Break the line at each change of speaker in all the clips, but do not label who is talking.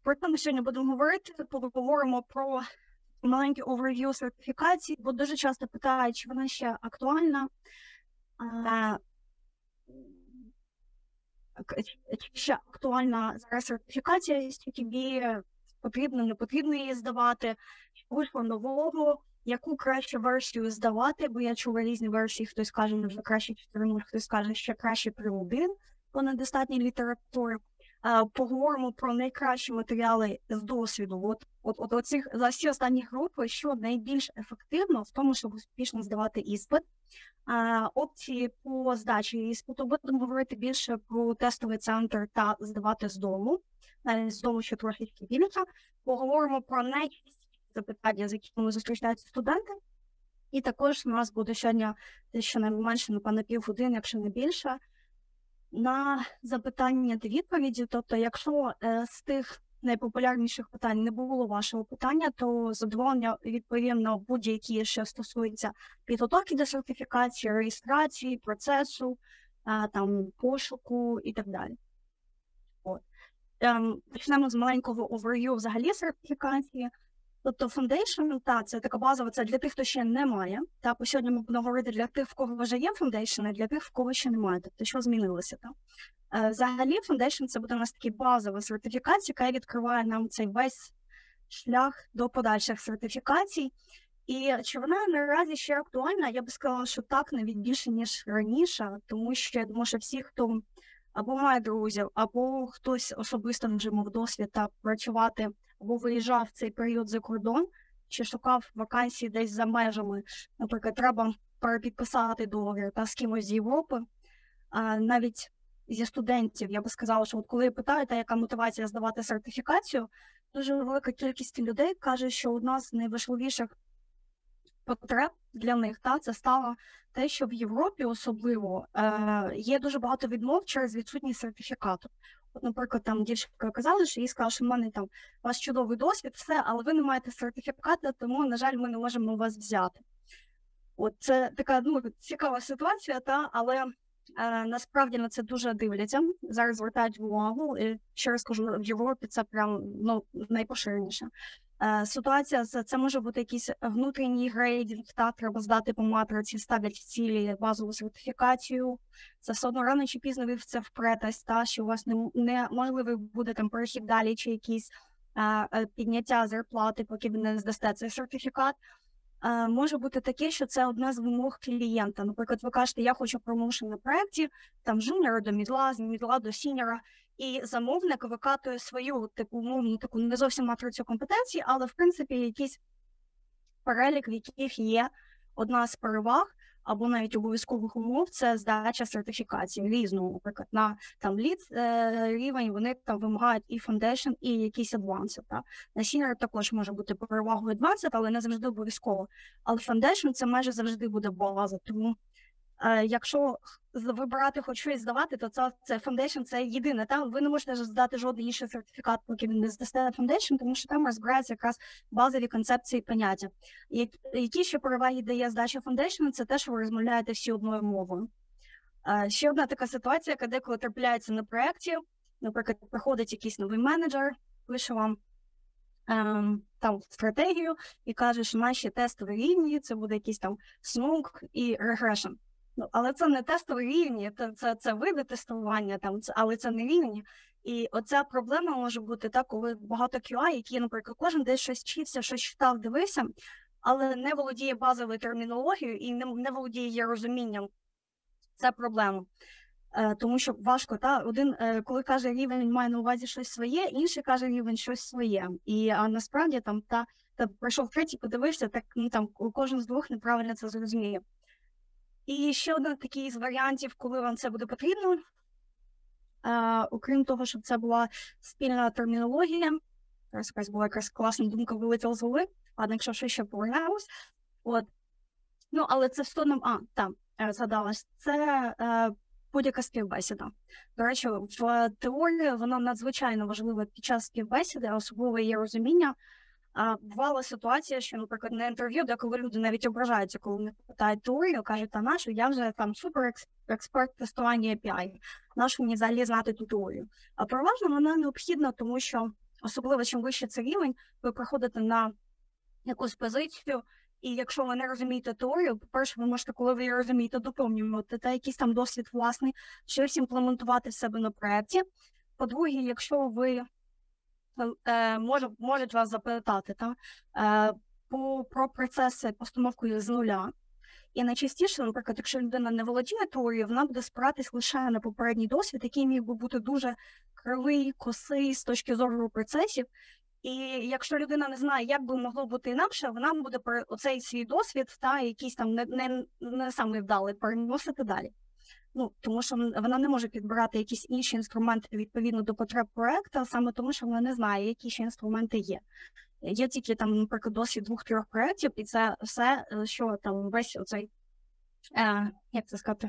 Про те ми сьогодні будемо говорити, поговоримо про маленький оверв'ю сертифікації, бо дуже часто питають, чи вона ще актуальна, чи ще актуальна зараз сертифікація CCTV, потрібно, не потрібно її здавати, чи вийшло нового, яку краще версію здавати, бо я чула різні версії, хтось каже, вже краще 4.0, хтось каже, ще краще 3.1, по недостатній літературі. Поговоримо про найкращі матеріали з досвіду. За всі останні групи, що найбільш ефективно в тому, щоб успішно здавати іспит. Опції по здачі іспиту. Будемо говорити більше про тестовий центр та здавати з дому. Навіть з дому ще трошечки більше. Поговоримо про найчастіші запитання, з якими зустрічаються студенти. І також у нас буде сьогодні щонайменше, напевно, півгодини, якщо не більше, на запитання та відповіді. Тобто, якщо з тих найпопулярніших питань не було вашого питання, то задоволення відповім на будь-які, що стосуються підготовки до сертифікації, реєстрації, процесу, там, пошуку і так далі. Почнемо з маленького оверв'ю взагалі сертифікації. Тобто Foundation, це така базова, це для тих, хто ще не має. По сьогодні ми будемо говорити для тих, в кого вже є Foundation, і для тих, в кого ще немає. Тобто, що змінилося там. Взагалі, Foundation – це буде у нас такий базова сертифікація, яка відкриває нам цей весь шлях до подальших сертифікацій. І чи вона наразі ще актуальна? Я би сказала, що так, навіть більше, ніж раніше, тому що я думаю, що всі, хто або має друзів, або хтось особисто вже мав досвід працювати, або виїжджав в цей період за кордон, чи шукав вакансії десь за межами. Наприклад, треба перепідписати договір з кимось з Європи. Навіть зі студентів, я би сказала, що коли питаєте, яка мотивація здавати сертифікацію, дуже велика кількість людей каже, що одна з найважливіших потреб для них це стало те, що в Європі особливо є дуже багато відмов через відсутність сертифікату. Наприклад, там дівчинка казала, що їй сказала, що в мене там у вас чудовий досвід, все, але ви не маєте сертифікату, тому, на жаль, ми не можемо вас взяти. Це така цікава ситуація, але насправді на це дуже дивляться, зараз звертають увагу, і ще раз кажу, в Європі це прям найпоширеніше. Ситуація, це може бути якийсь внутрішній грейдинг, треба здати по матриці, ставлять в цілі базову сертифікацію. Це все одно рано чи пізно ви це впретесь, що у вас неможливий буде там перехід далі, чи якісь підняття зарплати, поки ви не здасте цей сертифікат. Може бути таке, що це одна з вимог клієнта. Наприклад, ви кажете, я хочу промоушен на проєкті, там жуніора до мідла, з мідла до сіньора, і замовник викатує свою таку не зовсім матрицю компетенцій, але в принципі якийсь перелік, в яких є одна з переваг або навіть обов'язкових умов, це здача сертифікації різного. Наприклад, на лід рівень вони вимагають і Foundation, і якісь Advanced. На Senior також може бути перевагою Advanced, але не завжди обов'язково. Але Foundation це майже завжди буде база. Тому якщо вибирати хоч щось здавати, то це Foundation, це єдине. Ви не можете здати жодний інший сертифікат, поки ви не здасте Foundation, тому що там розбираються якраз базові концепції і поняття. Які ще переваги дає здача Foundation, це те, що ви розмовляєте всі одною мовою. Ще одна така ситуація, яка деколи трапляється на проєкті, наприклад, приходить якийсь новий менеджер, пише вам стратегію і каже, що наші тестові рівні, це буде якийсь smoke і regression. Але це не тестові рівні, це види тестування, але це не рівні. І оця проблема може бути коли багато QA, які, наприклад, кожен десь щось вчився, щось читав, дивився, але не володіє базовою термінологією і не володіє її розумінням. Це проблема. Тому що важко, один, коли каже рівень, має на увазі щось своє, інший каже рівень щось своє. І насправді пройшов третій, подивився, кожен з двох неправильно це зрозуміє. І ще один такий з варіантів, коли вам це буде потрібно, окрім того, щоб це була спільна термінологія, зараз якась була класна думка, вилетіла з голови, ладно, якщо що, ще повернемось. Але це все одно, згадалось, це будь-яка співбесіда. До речі, в теорії вона надзвичайно важлива під час співбесіди, особливо її розуміння. Бувала ситуація, що, наприклад, на інтерв'ю, коли люди навіть ображаються, коли вони питають теорію, кажуть, нашу, я вже суперексперт тестування API, нашу мені взагалі знати ту теорію. А переважно вона необхідна, тому що Особливо, чим вище це рівень, ви приходите на якусь позицію, і якщо ви не розумієте теорію, по-перше, ви можете, коли ви її розумієте, доповнювати та якийсь там досвід власний, щось імплементувати в себе на проєкті. По-друге, якщо ви можуть вас запитати про процеси постановкою з нуля. І найчастіше, наприклад, якщо людина не володіє теорією, вона буде спиратись лише на попередній досвід, який міг би бути дуже кривий, косий з точки зору процесів. І якщо людина не знає, як би могло бути інакше, вона буде оцей свій досвід та якийсь там не самий вдалий переносити далі. Тому що вона не може підбирати якісь інші інструменти відповідно до потреб проєкту, саме тому, що вона не знає, які ще інструменти є. Є тільки там, наприклад, досвід 2-3 проєктів, і це все, що там весь оцей, як це сказати,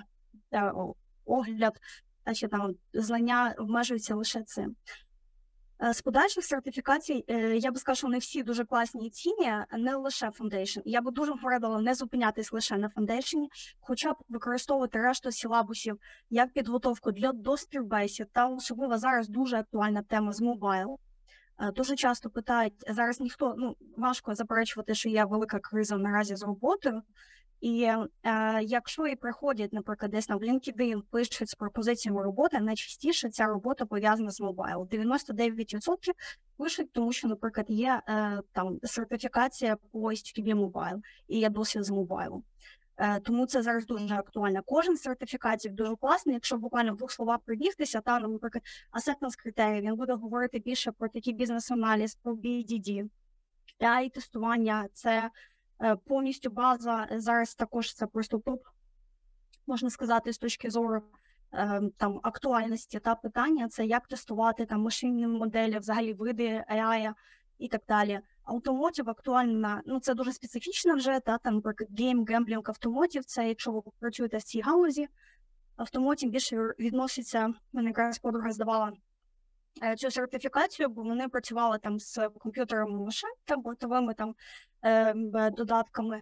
огляд, та ще там знання обмежуються лише цим. З подальших сертифікацій, я би сказала, що вони всі дуже класні і цінні, не лише Foundation. Я би дуже порадила не зупинятись лише на Foundation, хоча б використовувати решту силабусів як підготовку до співбесід, та особливо зараз дуже актуальна тема з Mobile. Дуже часто питають, зараз важко заперечувати, що є велика криза наразі з роботою, і якщо і приходять, наприклад, десь на LinkedIn, пишуть з пропозиціями роботи, найчастіше ця робота пов'язана з Mobile. 99% пишуть, тому що, наприклад, є там сертифікація по HTTP Mobile і є досвід з Mobile. Тому це зараз дуже актуально. Кожен з сертифікатів дуже класний, якщо буквально в 2 словах прибігтися, наприклад, acceptance критерії, він буде говорити більше про такий бізнес-аналіз, про BDD. І тестування, це повністю база, зараз також це просто топ, можна сказати, з точки зору там актуальності та питання, це як тестувати там машинні моделі, взагалі види AI і так далі. Автомотів актуальна, це дуже специфічно вже, там, наприклад, гемблінг, автомотів, це якщо ви працюєте в цій галузі, автомотів більше відноситься, мене якраз подруга здавала цю сертифікацію, бо вони працювали там з комп'ютерами машин, там, бортовими там додатками.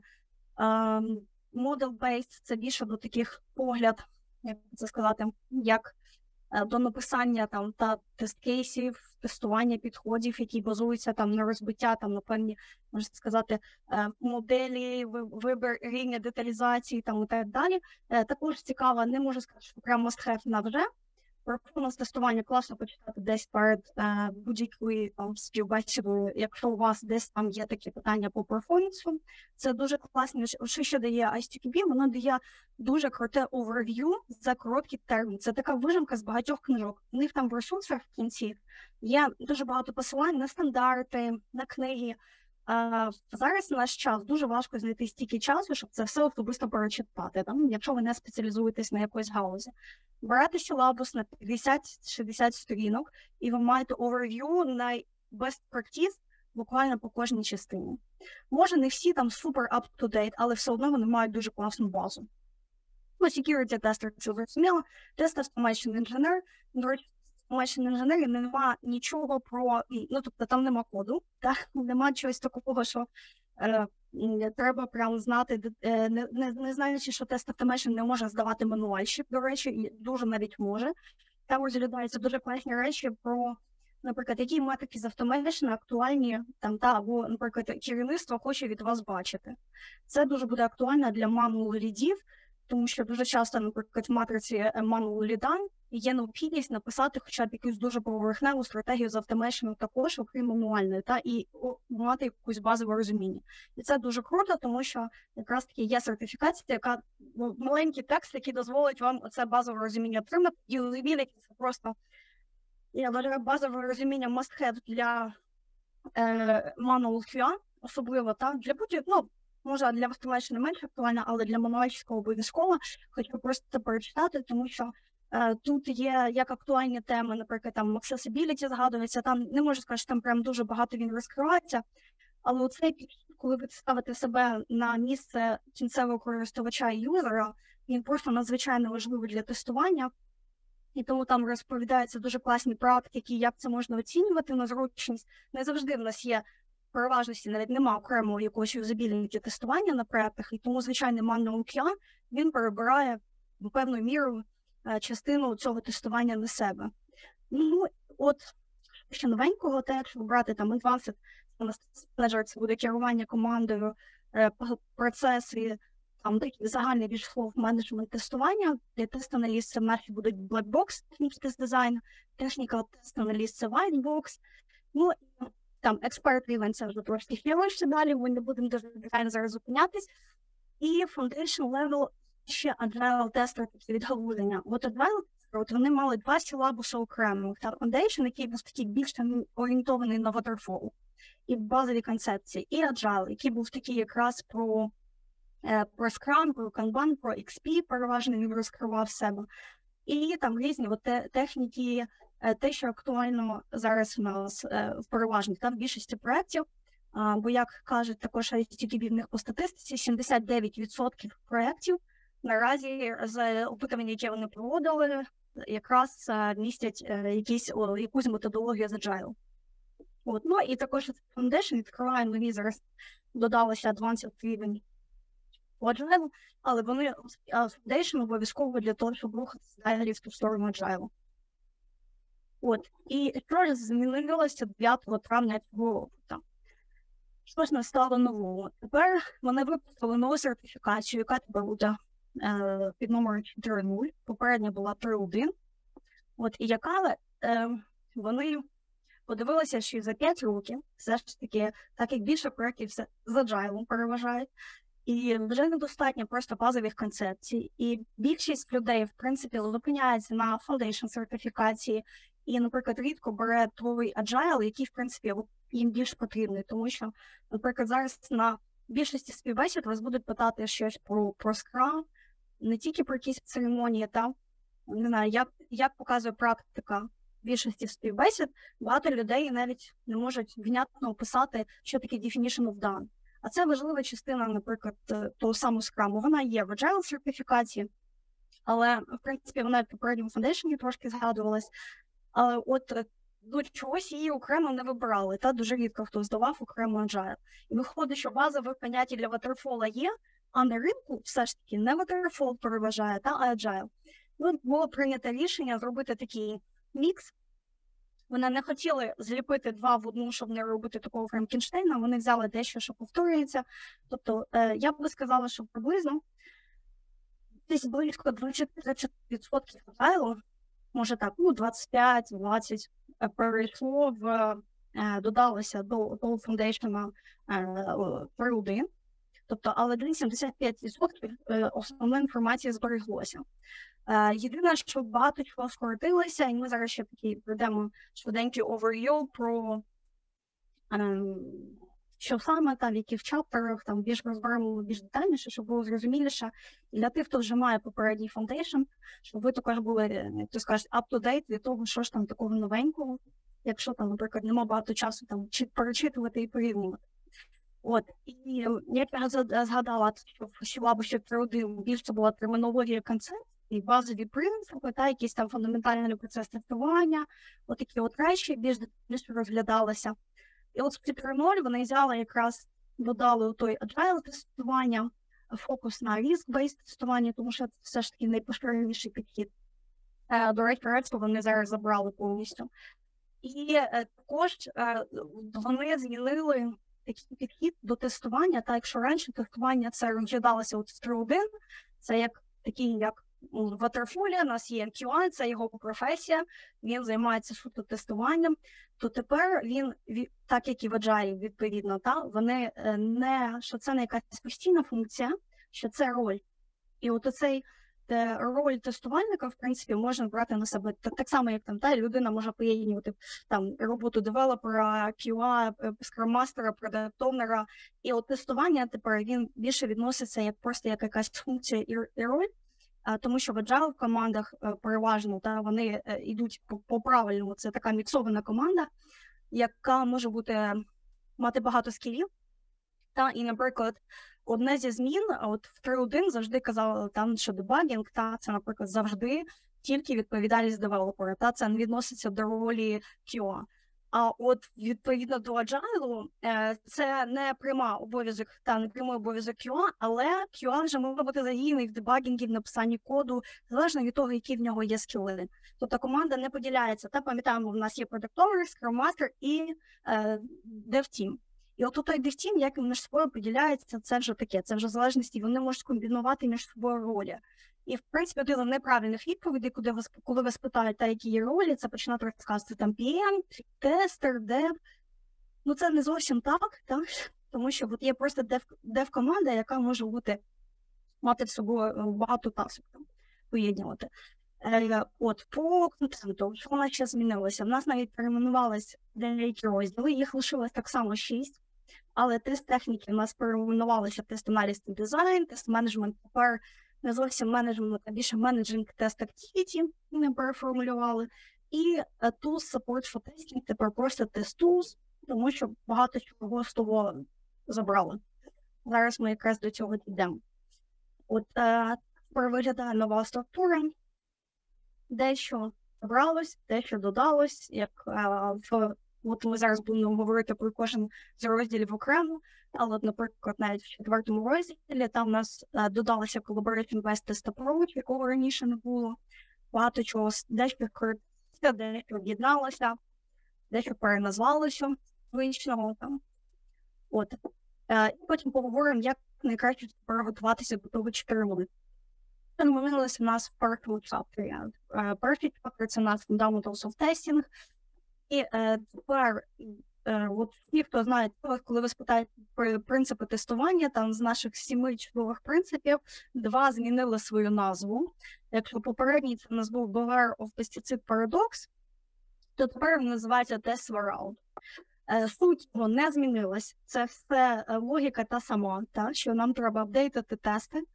Model-based – це більше до таких погляд, як це сказати, як до написання там та тест-кейсів, тестування підходів, які базуються там на розбиття, там на певні, можна сказати, моделі, вибір рівня деталізації там і так далі. Також цікаво, не можу сказати, що прям must-have на вже. Перформанс-тестування класно почитати десь перед будь-якою співбесідою, якщо у вас десь там є такі питання по перформансу. Це дуже класно, що дає ISTQB, воно дає дуже круте оверв'ю за короткий термін. Це така вижимка з багатьох книжок. У них там в ресурсах в кінці є дуже багато посилань на стандарти, на книги. Зараз в наш час дуже важко знайти стільки часу, щоб це все особисто прочитати, якщо ви не спеціалізуєтесь на якоїсь галузі. Берете силабус на 50-60 сторінок, і ви маєте оверв'ю на best practice буквально по кожній частині. Може, не всі там супер up-to-date, але все одно вони мають дуже класну базу. Security tester, це зрозуміло, тест Automation Engineer, до речі, Automation Engineer нема нічого про, тобто там нема коду, нема чогось такого, що треба прямо знати, не знаючи, що тест Automation не може здавати мануальщик, до речі, і дуже навіть може. Там розглядаються дуже класні речі про, наприклад, які метрики з Automation актуальні, або, наприклад, керівництво хоче від вас бачити. Це дуже буде актуально для manual лідів, тому що дуже часто, наприклад, в матриці manual ліда є необхідність написати хоча б якусь дуже поверхневу стратегію з автомейшену також, окрім мануальної, і мати якусь базове розуміння. І це дуже круто, тому що якраз таки є сертифікація, яка маленький текст, який дозволить вам оце базове розуміння отримати. Usability – це просто, я вважаю, базове розуміння must-have для manual QA, особливо для будь-якого, може, для автомейшена менш актуальна, але для мануальщиків обов'язково, хочу просто перечитати, тому що тут є як актуальні теми, наприклад, там accessibility згадується, там не можу сказати, що там прям дуже багато він розкривається, але оцей підхід, коли ви ставите себе на місце кінцевого користувача і юзера, він просто надзвичайно важливий для тестування, і тому там розповідаються дуже класні практики, як це можна оцінювати на зручність. Не завжди в нас є переважності, навіть немає окремого якогось юзабіліті тестування на проєктах, і тому звичайний manual QA, він перебирає певною мірою частину цього тестування на себе. що новенького, те, якщо брати там Advanced Manager, це буде керування командою, процеси, там такий загальний більш слов менеджмент тестування, де тест-аналіз це перші будуть Black Box, тест дизайн, Technical тест-аналіз це White Box, ну і там Expert Review, це вже трошки ще далі, ми не будемо дуже детально зараз зупинятись. І Foundation Level ще Agile тестер відгалуження. От Agile, вони мали 2 силабуси окремо. Та Foundation, який був такий більш орієнтований на Waterfall і базові концепції, і Agile, який був такий якраз про Scrum, про Kanban, про XP, переважно він розкривав себе. І там різні техніки, те, що актуально зараз у нас в переважних, там в більшості проєктів, бо, як кажуть також ICTB в них по статистиці, 79% проєктів наразі з опитування, які вони проводили, якраз містять якусь методологію з Agile. От. Ну і також Foundation відкриває нові, зараз додалося Advanced Review Agile, але вони Foundation обов'язково для того, щоб рухатися далі в ту сторону Agile. От. І що ж змінилося 9 травня цього року? Що ж настало нового? Тепер вони випустили нову сертифікацію, яка тепер буде під номером 4.0. Попередня була 3.1. От, і яка вони подивилися, що за 5 років все ж таки, так як більше проєктів з Agile переважають, і вже недостатньо просто базових концепцій. І більшість людей, в принципі, зупиняється на Foundation сертифікації і, наприклад, рідко бере той Agile, який, в принципі, їм більш потрібний. Тому що, наприклад, зараз на більшості співбесід вас будуть питати щось про Scrum, не тільки про якісь церемонії, та, не знаю, як показує практика більшості співбесід, багато людей навіть не можуть внятно описати, що таке definition of done. А це важлива частина, наприклад, того самого Scrum. Вона є в Agile сертифікації, але, в принципі, вона в попередньому Foundation трошки згадувалась. Але от до чогось її окремо не вибирали, та дуже рідко хто здавав окремо Agile. І виходить, що базове поняття для Waterfall є, а на ринку все ж таки не Waterfall переважає, а Agile. Ну, було прийнято рішення зробити такий мікс. Вони не хотіли зліпити 2 в одну, щоб не робити такого Франкенштейна, вони взяли дещо, що повторюється. Тобто, я б сказала, що приблизно десь близько 20-30% Agile, може так, 25-20, перейшло додалося до Foundation 3.1. Тобто, але 75% основної інформації збереглося. Єдине, що багато чого скоротилося, і ми зараз ще такий пройдемо швиденький overview про що саме, в яких чаптерах, більш розберемо більш детальніше, щоб було зрозуміліше. І для тих, хто вже має попередній Foundation, щоб ви також були, як то скажуть, up-to-date від того, що ж там такого новенького, якщо там, наприклад, нема багато часу перечитувати і порівнювати. От, і як я згадала, що в силабусі 3.1 більше була термінологія концепцій, і базові принципи, якісь там фундаментальний процес тестування, такі речі більш розглядалися. І от в 4.0 вони взяли якраз, додали той agile тестування, фокус на risk-based тестування, тому що це все ж таки найпоширеніший підхід. До речі, вони зараз забрали повністю. І також вони змінили такий підхід до тестування, так якщо раніше тестування це розглядалося в 3.1, це як у Waterfall, у нас є QA, це його професія, він займається суто тестуванням, то тепер він, так як і в Agile, відповідно, вони що це не якась постійна функція, що це роль. І от оцей роль тестувальника, в принципі, можна брати на себе так само, як людина може поєднувати роботу девелопера, QA, скраммастера, продакт-оунера. І от тестування тепер він більше відноситься просто як якась функція і роль, тому що в Agile командах переважно вони йдуть по правильному. Це така міксована команда, яка може мати багато скілів. І, наприклад, одне зі змін, от в 3.1 завжди казали, що дебагінг, це, наприклад, завжди тільки відповідальність девелопера, це не відноситься до ролі QA. А от відповідно до Agile, це не прямий обов'язок QA, але QA вже може бути задіяний в дебагінгі, в написанні коду, залежно від того, які в нього є скіли. Тобто команда не поділяється. Та пам'ятаємо, в нас є Product Owner, Scrum Master і Dev Team. І от той Dev Team, як між собою поділяється, це вже таке, це вже залежності, вони можуть комбінувати між собою ролі. І, в принципі, один з неправильних відповідей, коли ви спитаєте, які є ролі, це починати розказувати там PM, тестер, дев. Ну, це не зовсім так, тому що от є просто дев-команда, яка може мати в собою багато тасок поєднувати. От, по контенту, що у нас ще змінилося? У нас навіть перейменувалися деякі розділи, їх лишилось так само 6, але тест-техніки у нас перейменувалися тест-аналіз та дизайн, тест-менеджмент тепер не зовсім менеджмент, а більше менеджинг тест activity ми переформулювали. І tools support for testing тепер просто test tools, тому що багато чого з того забрали. Зараз ми якраз до цього дійдемо. От тепер виглядає нова структура. Дещо забралось, дещо додалось, от ми зараз будемо говорити про кожен з розділів окремо, але, наприклад, навіть в 4-му розділі там у нас додалося Collaboration Based Test Approach, якого раніше не було. Багато чого, дещо коротилося, дещо об'єдналося, дещо переназвалося звичного. От. І потім поговоримо, як найкраще приготуватися до того 4-му. Це змінилося в нас в першому чаптері. Перший чаптер – це у нас Fundamentals of Testing. І тепер, от ті, хто знає, коли ви спитаєте про принципи тестування, там з наших 7 чудових принципів 2 змінили свою назву. Якщо попередній це у нас був Beware of Pesticide Paradox, то тепер він називається Test World. Суть його не змінилась. Це все логіка та сама, що нам треба апдейтити тести.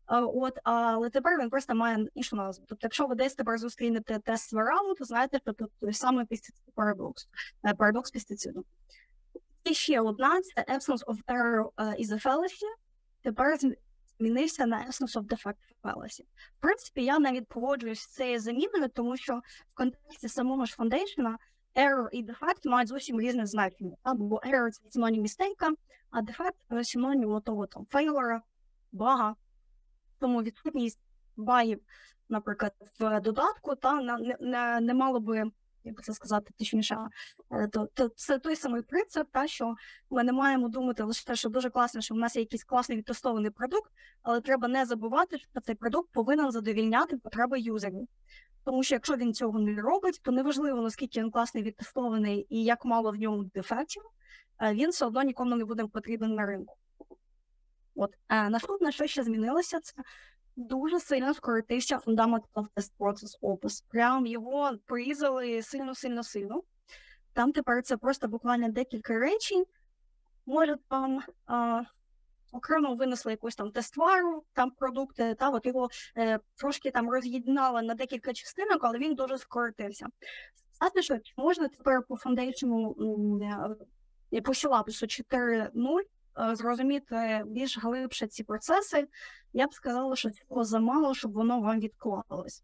Але тепер він просто має іншу назву. Тобто, якщо ви десь тепер зустрінете тест World, то знаєте, що тут той самий парадокс пестициду. І ще одна, це absence of error is a fallacy. Тепер змінився на absence of defect fallacy. В принципі, я навіть погоджуюсь з цією заміною, тому що в контексті самого ж фондейшена error і defect мають зовсім різне значення. Бо error – це синонім містейка, а defect – синонім того там фейлера, бага. Тому відсутність багів, наприклад, в додатку, не мало би, як це сказати, точніше, то це той самий принцип, що ми не маємо думати лише те, що дуже класно, що в нас є якийсь класний відтестований продукт, але треба не забувати, що цей продукт повинен задовільняти потреби юзерів. Тому що якщо він цього не робить, то неважливо, наскільки він класний відтестований і як мало в ньому дефектів, він все одно нікому не буде потрібен на ринку. От. Наступне, що ще змінилося, це дуже сильно скоротився Fundamental Test Process Opus. Прям його порізали сильно. Там тепер це просто буквально декілька речень. Може, там окремо винесли якусь там тест-вару, там продукти, от його трошки там роз'єднали на декілька частинок, але він дуже скоротився. Знаєте, що можна тепер по фондейшну, по силабусу 4.0 зрозуміти більш глибше ці процеси, я б сказала, що цього замало, щоб воно вам відклалось.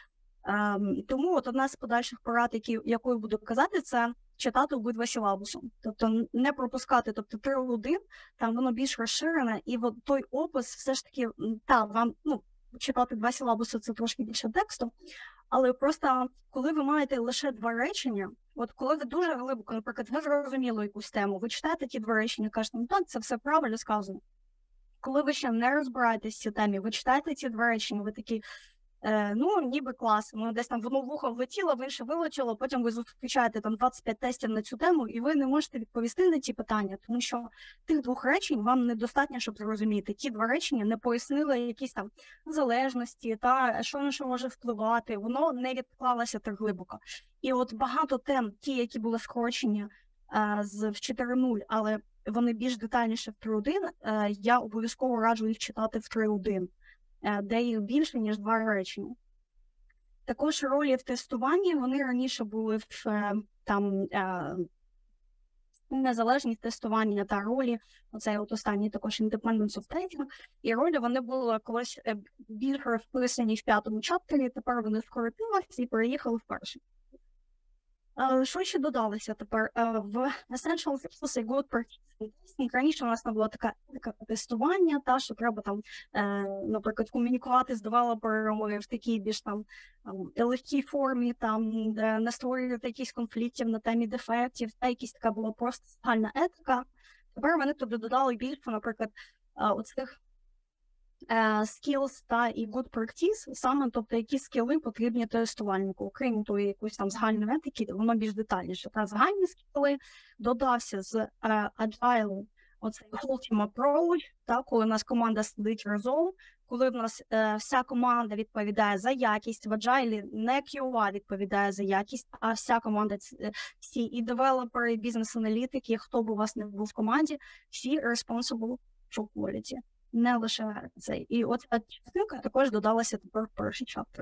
Тому от одна з подальших порад, яку я буду казати, це читати обидва силабуси. Тобто не пропускати, тобто 3.1, там воно більш розширене, і от той опис все ж таки, вам, читати 2 силабуси – це трошки більше тексту, але просто, коли ви маєте лише 2 речення, от коли ви дуже глибоко, наприклад, ви зрозуміли якусь тему, ви читаєте ті 2 речення, кажете, так, це все правильно сказано. Коли ви ще не розбираєтесь в цій темі, ви читаєте ці 2 речення, ви такі, ніби клас, десь там в одну вухо влетіло, в інше вилетіло, потім ви зустрічаєте там 25 тестів на цю тему, і ви не можете відповісти на ці питання, тому що тих 2 речень вам недостатньо, щоб зрозуміти. Ті 2 речення не пояснили якісь там залежності, що на що може впливати, воно не відклалося так глибоко. І от багато тем, ті, які були скорочені в 4.0, але вони більш детальніше в 3.1, я обов'язково раджу їх читати в 3.1. Де їх більше, ніж 2 речення. Також ролі в тестуванні, вони раніше були в незалежність тестування та ролі, оцей от останній також Independence of Testing, і ролі вони були колись більш розписані в 5-му чаптері, тепер вони скоротилися і переїхали в перший. Що ще додалося тепер? В Essential Features і Good Practice Testing раніше у нас не було таке тестування, що треба там, наприклад, комунікувати з девелоперами в такій більш там легкій формі, там, де не створювати якісь конфліктів на темі дефектів, якісь така була просто загальна етика. Тепер вони туди додали більше, наприклад, оцих skills і good practice, саме, тобто, які скіли потрібні тестувальнику, окрім тої якоїсь там загальної етики, воно більш детальніше. Та загальні скіли додався з Agile, оцей whole team approach, коли у нас команда сидить разом, коли в нас вся команда відповідає за якість, в Agile не QA відповідає за якість, а вся команда, всі і девелопери, і бізнес-аналітики, хто б у вас не був в команді, всі responsible for quality. Не лише цей. І от ця частинка також додалася тепер в перший чаптер.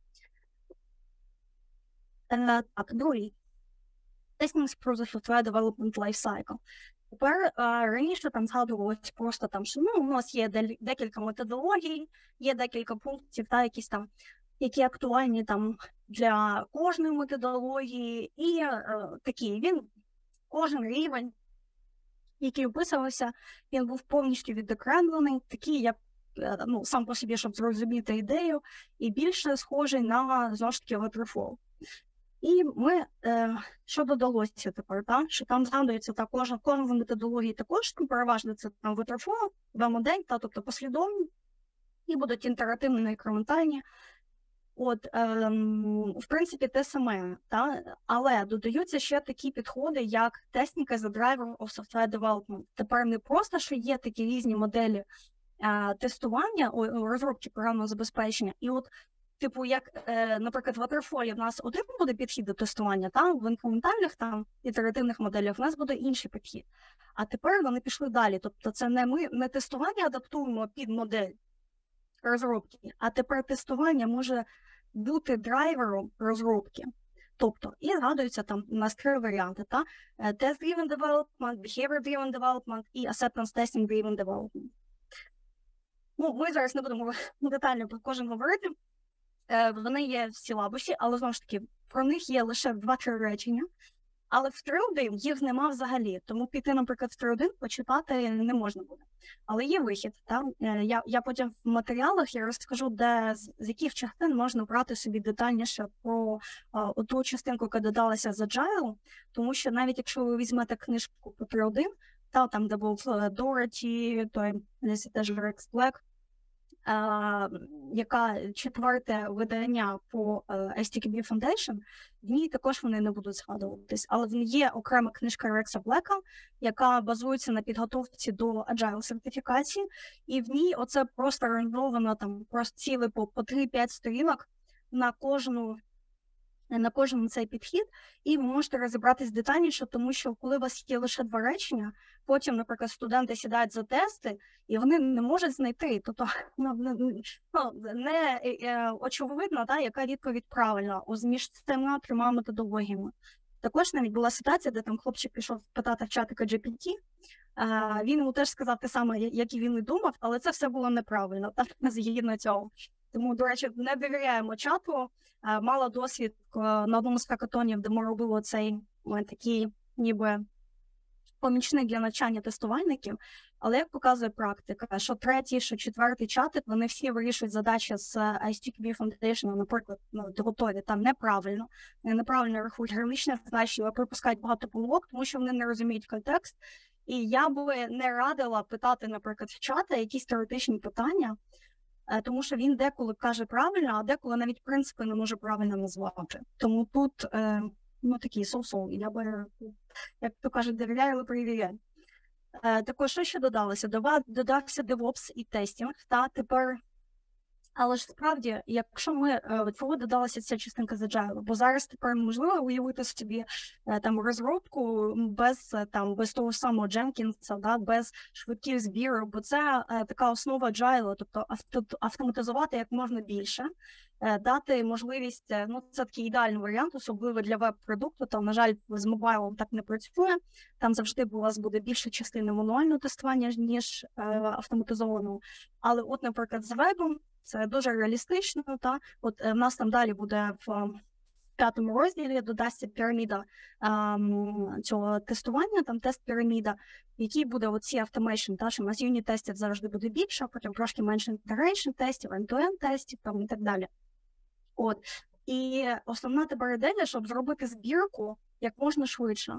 Так, другий. Testing Process Software Development Lifecycle. Тепер раніше там згадувалось просто там, що у нас є декілька методологій, є декілька пунктів, якісь там, які актуальні там для кожної методології, і такі, кожен рівень, який описувався, він був повністю відокремлений, такий, як сам по собі, щоб зрозуміти ідею, і більше схожий на, знову ж таки, waterfall. І ми, що додалося тепер, що там згадується кожна методологія також, переважно це там waterfall, модель, тобто послідовні, і будуть інтерактивні, інкрементальні. В принципі, те саме, але додаються ще такі підходи, як Testing as a Driver of Software Development. Тепер не просто, що є такі різні моделі тестування, розробки програмного забезпечення, і як, наприклад, в Waterfall в нас один буде підхід до тестування, в інкрементальних, ітеративних моделях в нас буде інший підхід. А тепер вони пішли далі, тобто це не тестування адаптуємо під модель розробки, а тепер тестування може бути драйвером розробки. Тобто, і згадуються там у нас 3 варіанти, Test-driven development, behavior-driven development і acceptance testing-driven development. Ми зараз не будемо детально про кожен говорити, вони є в силабусі, але, знову ж таки, про них є лише 2-3 речення. Але в 3.1 їх нема взагалі, тому піти, наприклад, в 3.1 почитати не можна буде. Але є вихід. Я потім в матеріалах я розкажу, з яких частин можна брати собі детальніше про ту частинку, яка додалася з Agile, тому що навіть якщо ви візьмете книжку по 3.1, там, де був Doherty, той теж Rex Black, яка 4-те видання по STKB Foundation, в ній також вони не будуть згадуватись. Але є окрема книжка Рекса Блека, яка базується на підготовці до Agile сертифікації, і в ній оце просто ранжовано, там просто ціли по 3-5 сторінок на кожен цей підхід, і ви можете розібратись детальніше, тому що коли у вас є лише 2 речення, потім, наприклад, студенти сідають за тести, і вони не можуть знайти, тобто не очевидно, яка відповідь правильна між цими 3 методологіями. Також навіть була ситуація, де там хлопчик пішов питати в чатика GPT, він йому теж сказав те саме, як і він і думав, але це все було неправильно, згідно цього. Тому, до речі, не довіряємо чату. Мала досвід на одному з хакатонів, де ми робили цей такий ніби помічник для навчання тестувальників, але як показує практика, що 3-й, що 4-й чатик, вони всі вирішують задачі з STKB Foundation, наприклад, готові там неправильно рахують грамічне значення, пропускають багато помилок, тому що вони не розуміють контекст. І я би не радила питати, наприклад, в чата якісь теоретичні питання, тому що він деколи каже правильно, а деколи навіть принципи не може правильно назвати. Тому тут, такий соу-соу, я би, як то кажуть, довіряю, але перевіряю. Також, що ще додалося? Додався DevOps і тестінг, тепер, але ж справді, якщо ми, чого додалася ця частинка з Agile, бо зараз тепер можливо уявити собі там розробку без того самого Jenkins, без швидких збірів, бо це така основа Agile, тобто автоматизувати як можна більше, дати можливість, це такий ідеальний варіант, особливо для веб-продукту, там, на жаль, з мобайлом так не працює, там завжди у вас буде більше частини мануального тестування, ніж автоматизованого, але наприклад, з вебом це дуже реалістично, в нас там далі буде 5 розділі додасться піраміда цього тестування, там тест піраміда, який буде оці автомейшн, та, що у нас юніт-тестів завжди буде більше, потім трошки менше інтегрейшн тестів, end-to-end тестів там, і так далі. От. І основна тепер ідея, щоб зробити збірку як можна швидше.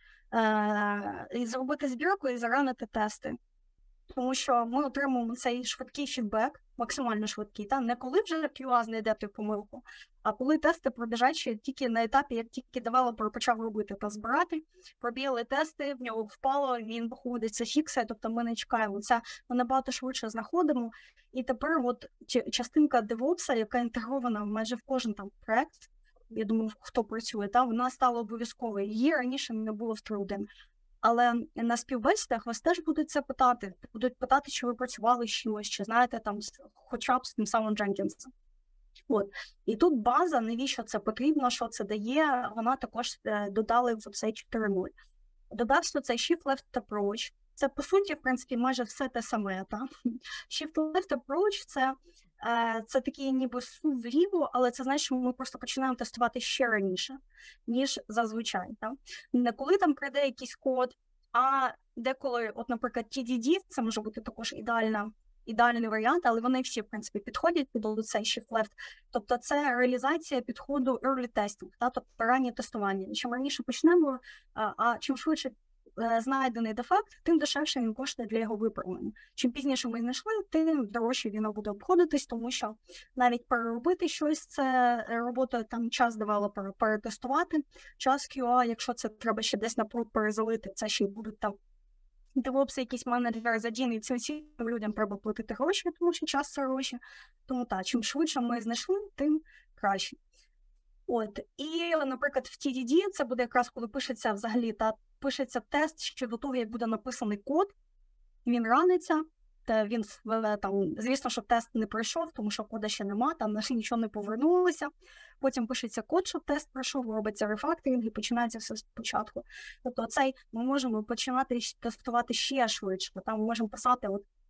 І зробити збірку і заранити тести. Тому що ми отримуємо цей швидкий фідбек, максимально швидкий, та не коли вже QA знайде ту помилку, а коли тести пробіжать ще тільки на етапі, як тільки девелопер почав робити та збирати, пробігли тести, в нього впало, він виходить, це фіксає, тобто ми не чекаємо. Це ми набагато швидше знаходимо. І тепер от частинка DevOps, яка інтегрована майже в кожен там проект, я думаю, хто працює, та вона стала обов'язковою. Її раніше не було в TrueDem. Але на співбесідах вас теж будуть це питати. Будуть питати, чи ви працювали з чимось, чи знаєте, там, хоча б з тим самим Jenkins. От. І тут база, навіщо це потрібно, що це дає, вона також додали в цей 4.0. Додався цей Shift-Left Approach. Це, по суті, в принципі, майже все те саме. Та? Shift-Left Approach – це такий ніби сув вліво, але це значить, що ми просто починаємо тестувати ще раніше, ніж зазвичай. Та? Не коли там прийде якийсь код, а деколи, от, наприклад, TDD, це може бути також ідеальний варіант, але вони всі, в принципі, підходять під цей Shift-Left. Тобто це реалізація підходу early testing, та? Тобто раннє тестування. Чим раніше почнемо, а чим швидше знайдений дефект, тим дешевше він коштує для його виправлення. Чим пізніше ми знайшли, тим дорожче він буде обходитись, тому що навіть переробити щось, це робота, там час девелопера перетестувати, час QA, якщо це треба ще десь на пруд перезалити, це ще й будуть там DevOps, якийсь менеджер задіяний, цим людям треба платити гроші, тому що час це гроші. Тому так, чим швидше ми знайшли, тим краще. От, і, наприклад, в TDD це буде якраз, коли пишеться взагалі, пишеться тест ще до того, як буде написаний код, він раниться, звісно, що тест не пройшов, тому що кода ще нема, там нічого не повернулося, потім пишеться код, щоб тест пройшов, робиться рефакторинг і починається все спочатку. Тобто ми можемо починати тестувати ще швидше, там ми можемо писати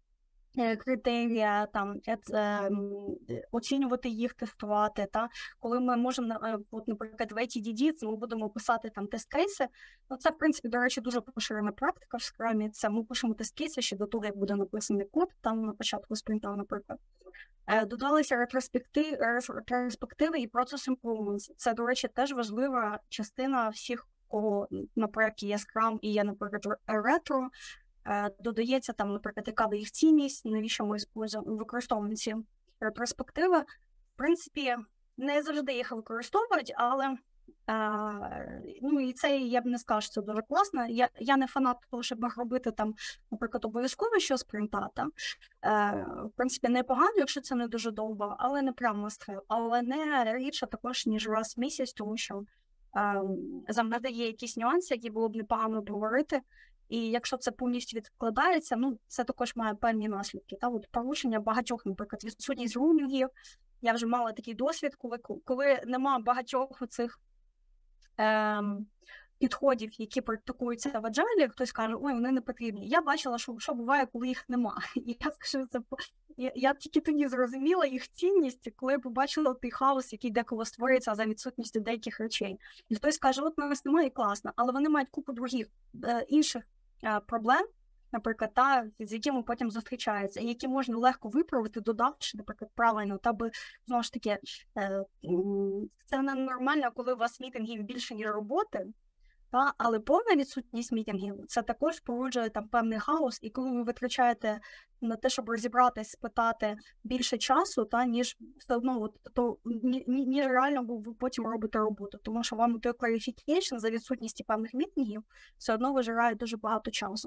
критерія, там, оцінювати їх, тестувати. Та? Коли ми можемо, наприклад, в ATDD ми будемо писати там тест-кейси, це, в принципі, до речі, дуже поширена практика в Scrum. Це ми пишемо тест-кейси ще до того, як буде написаний код, там на початку спринта, наприклад. Додалися ретроспективи і процес improvements. Це, до речі, теж важлива частина всіх, кого на проєкті є Scrum і є, наприклад, ретро. Додається там, наприклад, яка їх цінність, навіщо ми використовуємо ці ретроспективи. В принципі, не завжди їх використовують, але і це, я б не сказала, що це дуже класно. Я не фанат того, щоб робити там, наприклад, обов'язково щось спринтата. В принципі, непогано, якщо це не дуже довго, але не прямо must-have. Але не рідше також, ніж раз в місяць, тому що є якісь нюанси, які було б непогано обговорити. І якщо це повністю відкладається, це також має певні наслідки. Порушення багатьох, наприклад, відсутність румінгів. Я вже мала такий досвід, коли нема багатьох цих підходів, які практикуються в Agile, хтось каже, ой, вони не потрібні. Я бачила, що буває, коли їх нема. І я скажу, я тільки тоді зрозуміла їх цінність, коли я побачила той хаос, який деколи створюється за відсутністю деяких речей. І хтось каже, от у нас немає, класно, але вони мають купу других, інших проблем, наприклад, з якими потім зустрічаються, і які можна легко виправити, додавши, наприклад, правильно, знову ж таки, це ненормально, коли у вас мітингів більше, ніж роботи, але повна відсутність мітингів, це також породжує там певний хаос, і коли ви витрачаєте на те, щоб розібратись, спитати більше часу, ніж все одно, ні реально ви потім робите роботу, тому що вам той clarification за відсутністю певних мітингів все одно вижирає дуже багато часу.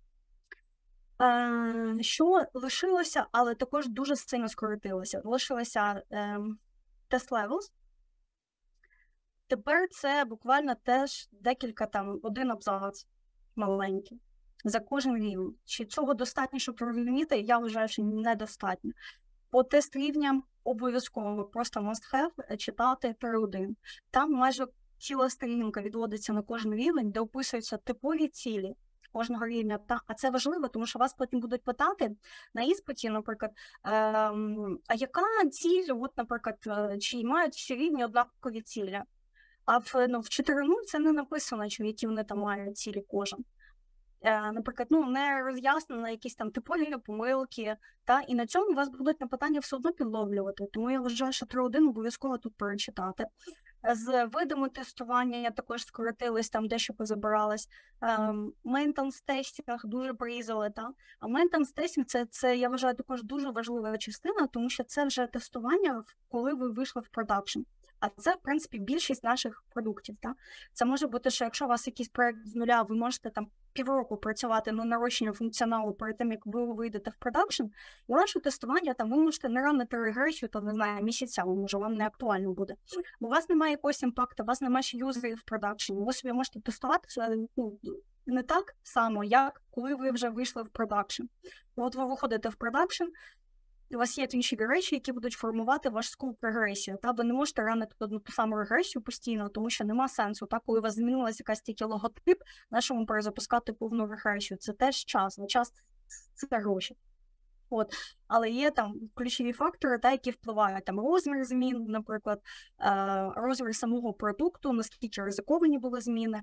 Що лишилося, але також дуже сильно скоротилося. Лишилося test levels. Тепер це буквально теж декілька, один абзац маленький за кожен рівень. Чи цього достатньо, щоб розуміти? Я вважаю, що недостатньо. По тест-рівням обов'язково просто must-have читати P1. Там майже ціла сторінка відводиться на кожен рівень, де описуються типові цілі кожного рівня. А це важливо, тому що вас потім будуть питати на іспиті, наприклад, а яка ціль, наприклад, чи мають всі рівні однакові цілі? А в 4.0 це не написано, які вони там мають цілі кожен. Наприклад, не роз'яснено якісь там типові помилки, і на цьому вас будуть на питання все одно підловлювати. Тому я вважаю, що 3.1 обов'язково тут перечитати. З видами тестування я також скоротилась, там дещо позабиралась. Maintenance тестінг дуже порізали, А maintenance тестінг це, я вважаю, також дуже важлива частина, тому що це вже тестування, коли ви вийшли в продакшн. А це, в принципі, більшість наших продуктів. Це може бути, що якщо у вас якийсь проєкт з нуля, ви можете там півроку працювати на нарощенні функціоналу перед тим, як ви вийдете в продакшн, і ваше тестування, ви можете не ранити регресію, місяцями, може, вам не актуально буде. Бо у вас немає якогось імпакту, у вас немає ще юзерів в продакшн, ви собі можете тестувати не так само, як коли ви вже вийшли в продакшн. От ви виходите в продакшн, у вас є інші речі, які будуть формувати ваш скоп регресію. Ви не можете ранити одну ту саму регресію постійно, тому що нема сенсу. Коли у вас змінилася якась тільки логотип, нашому перезапускати повну регресію. Це теж час, час – це гроші. Але є там ключові фактори, які впливають. Розмір змін, наприклад, розмір самого продукту, наскільки ризиковані були зміни.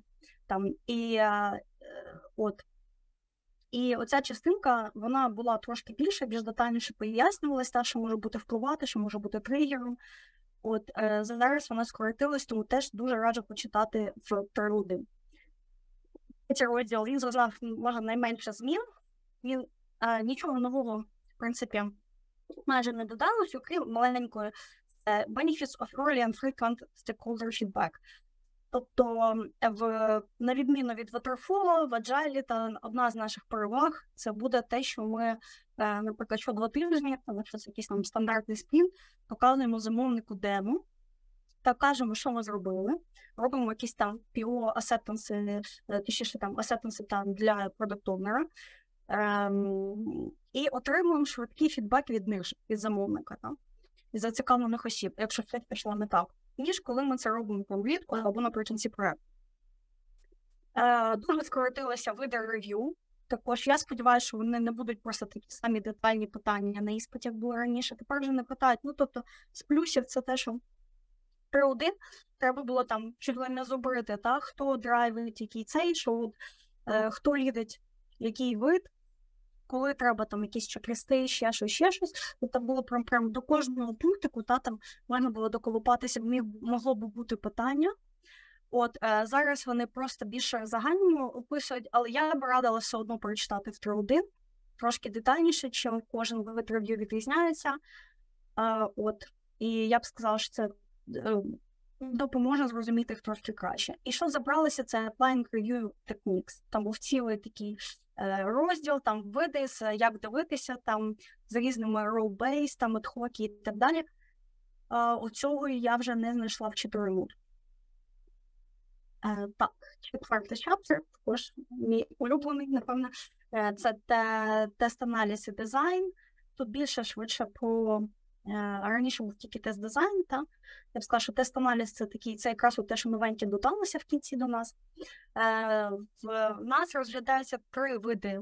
І оця частинка, вона була трошки більше, більш детальніше пояснювалася, що може бути впливати, що може бути тригером. Зараз вона скоротилась, тому теж дуже раджу почитати в 3.1. Цей розділ, він зазнав, може, найменше змін. Він нічого нового, в принципі, майже не додалось, окрім маленької benefits of early and frequent stakeholder feedback. Тобто, на відміну від Waterfall, в Agile, одна з наших переваг – це буде те, що ми, наприклад, що 2 тижні, якщо це якийсь стандартний спринт, показуємо замовнику демо, кажемо, що ми зробили, робимо якісь PO-асептанси, точніше асептанси для продакт-овнера, і отримуємо швидкий фідбек від них, від замовника, від зацікавлених осіб, якщо щось пішло не так, ніж коли ми це робимо влітку або наприкінці проєкту. Дуже скоротилися види рев'ю. Також я сподіваюся, що вони не будуть просто такі самі детальні питання на іспиті, як було раніше. Тепер вже не питають. Тобто, з плюсів це те, що 3.1 треба було чуть ли не зубрити, хто драйвить який цей шоу, хто лідить який вид, коли треба якісь чек-листи, ще щось. Тобто було прям до кожного пунктику, можна було доколупатися, могло б бути питання. Зараз вони просто більше загально описують, але я б радила все одно прочитати в 3.1, трошки детальніше, чим кожен вид рев'ю відрізняється. І я б сказала, що це допоможе зрозуміти їх трошки краще. І що забралося, це Applying Review Techniques. Там був цілий такий розділ, види, як дивитися, з різними role-based, ad-hoc і так далі. Оцього я вже не знайшла в 4.0. Так, 4th chapter, також мій улюблений, напевно, це тест-аналіз і дизайн. Тут більше швидше про... Раніше був тільки тест-дизайн, Я б сказала, що тест-аналіз це якраз те, що новеньке додалося в кінці до нас. В нас розглядаються 3 види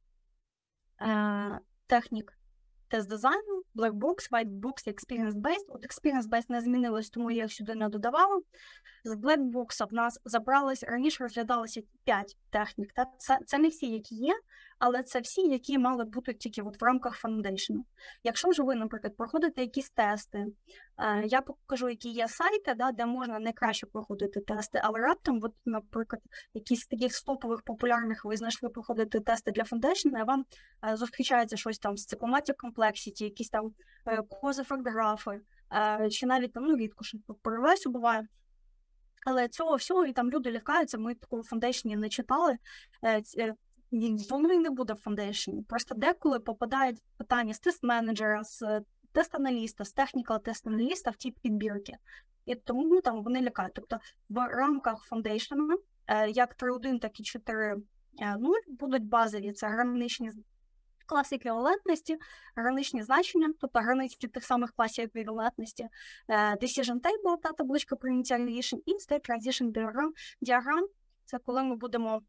технік тест-дизайну: Black Box, White Box і Experience-Based. Experience-Based не змінилось, тому я їх сюди не додавала. З Black Box в нас забралось, раніше розглядалося 5 технік. Це не всі, які є, але це всі, які мали бути тільки в рамках Foundation. Якщо ж ви, наприклад, проходите якісь тести, я покажу, які є сайти, де можна найкраще проходити тести, але раптом, наприклад, якісь таких стопових популярних ви знайшли проходити тести для Foundation, а вам зустрічається щось з Cyclomatic Complexity, якісь cause-effect графи, чи навіть рідко щось по перевесу буває. Але цього всього, і люди лякаються, ми такого Foundation не читали, воно і не буде в Foundation. Просто деколи попадають питання з тест-менеджера, з тест-аналіста, з технікал-тест-аналіста в ті підбірки. І тому вони лякають. Тобто в рамках Foundation, як 3.1, так і 4.0, будуть базові. Це граничні класи еквівалентності, граничні значення, тобто границі тих самих класів еквівалентності, decision table, та табличка прийняття рішень, і state transition diagram. Це коли ми будемо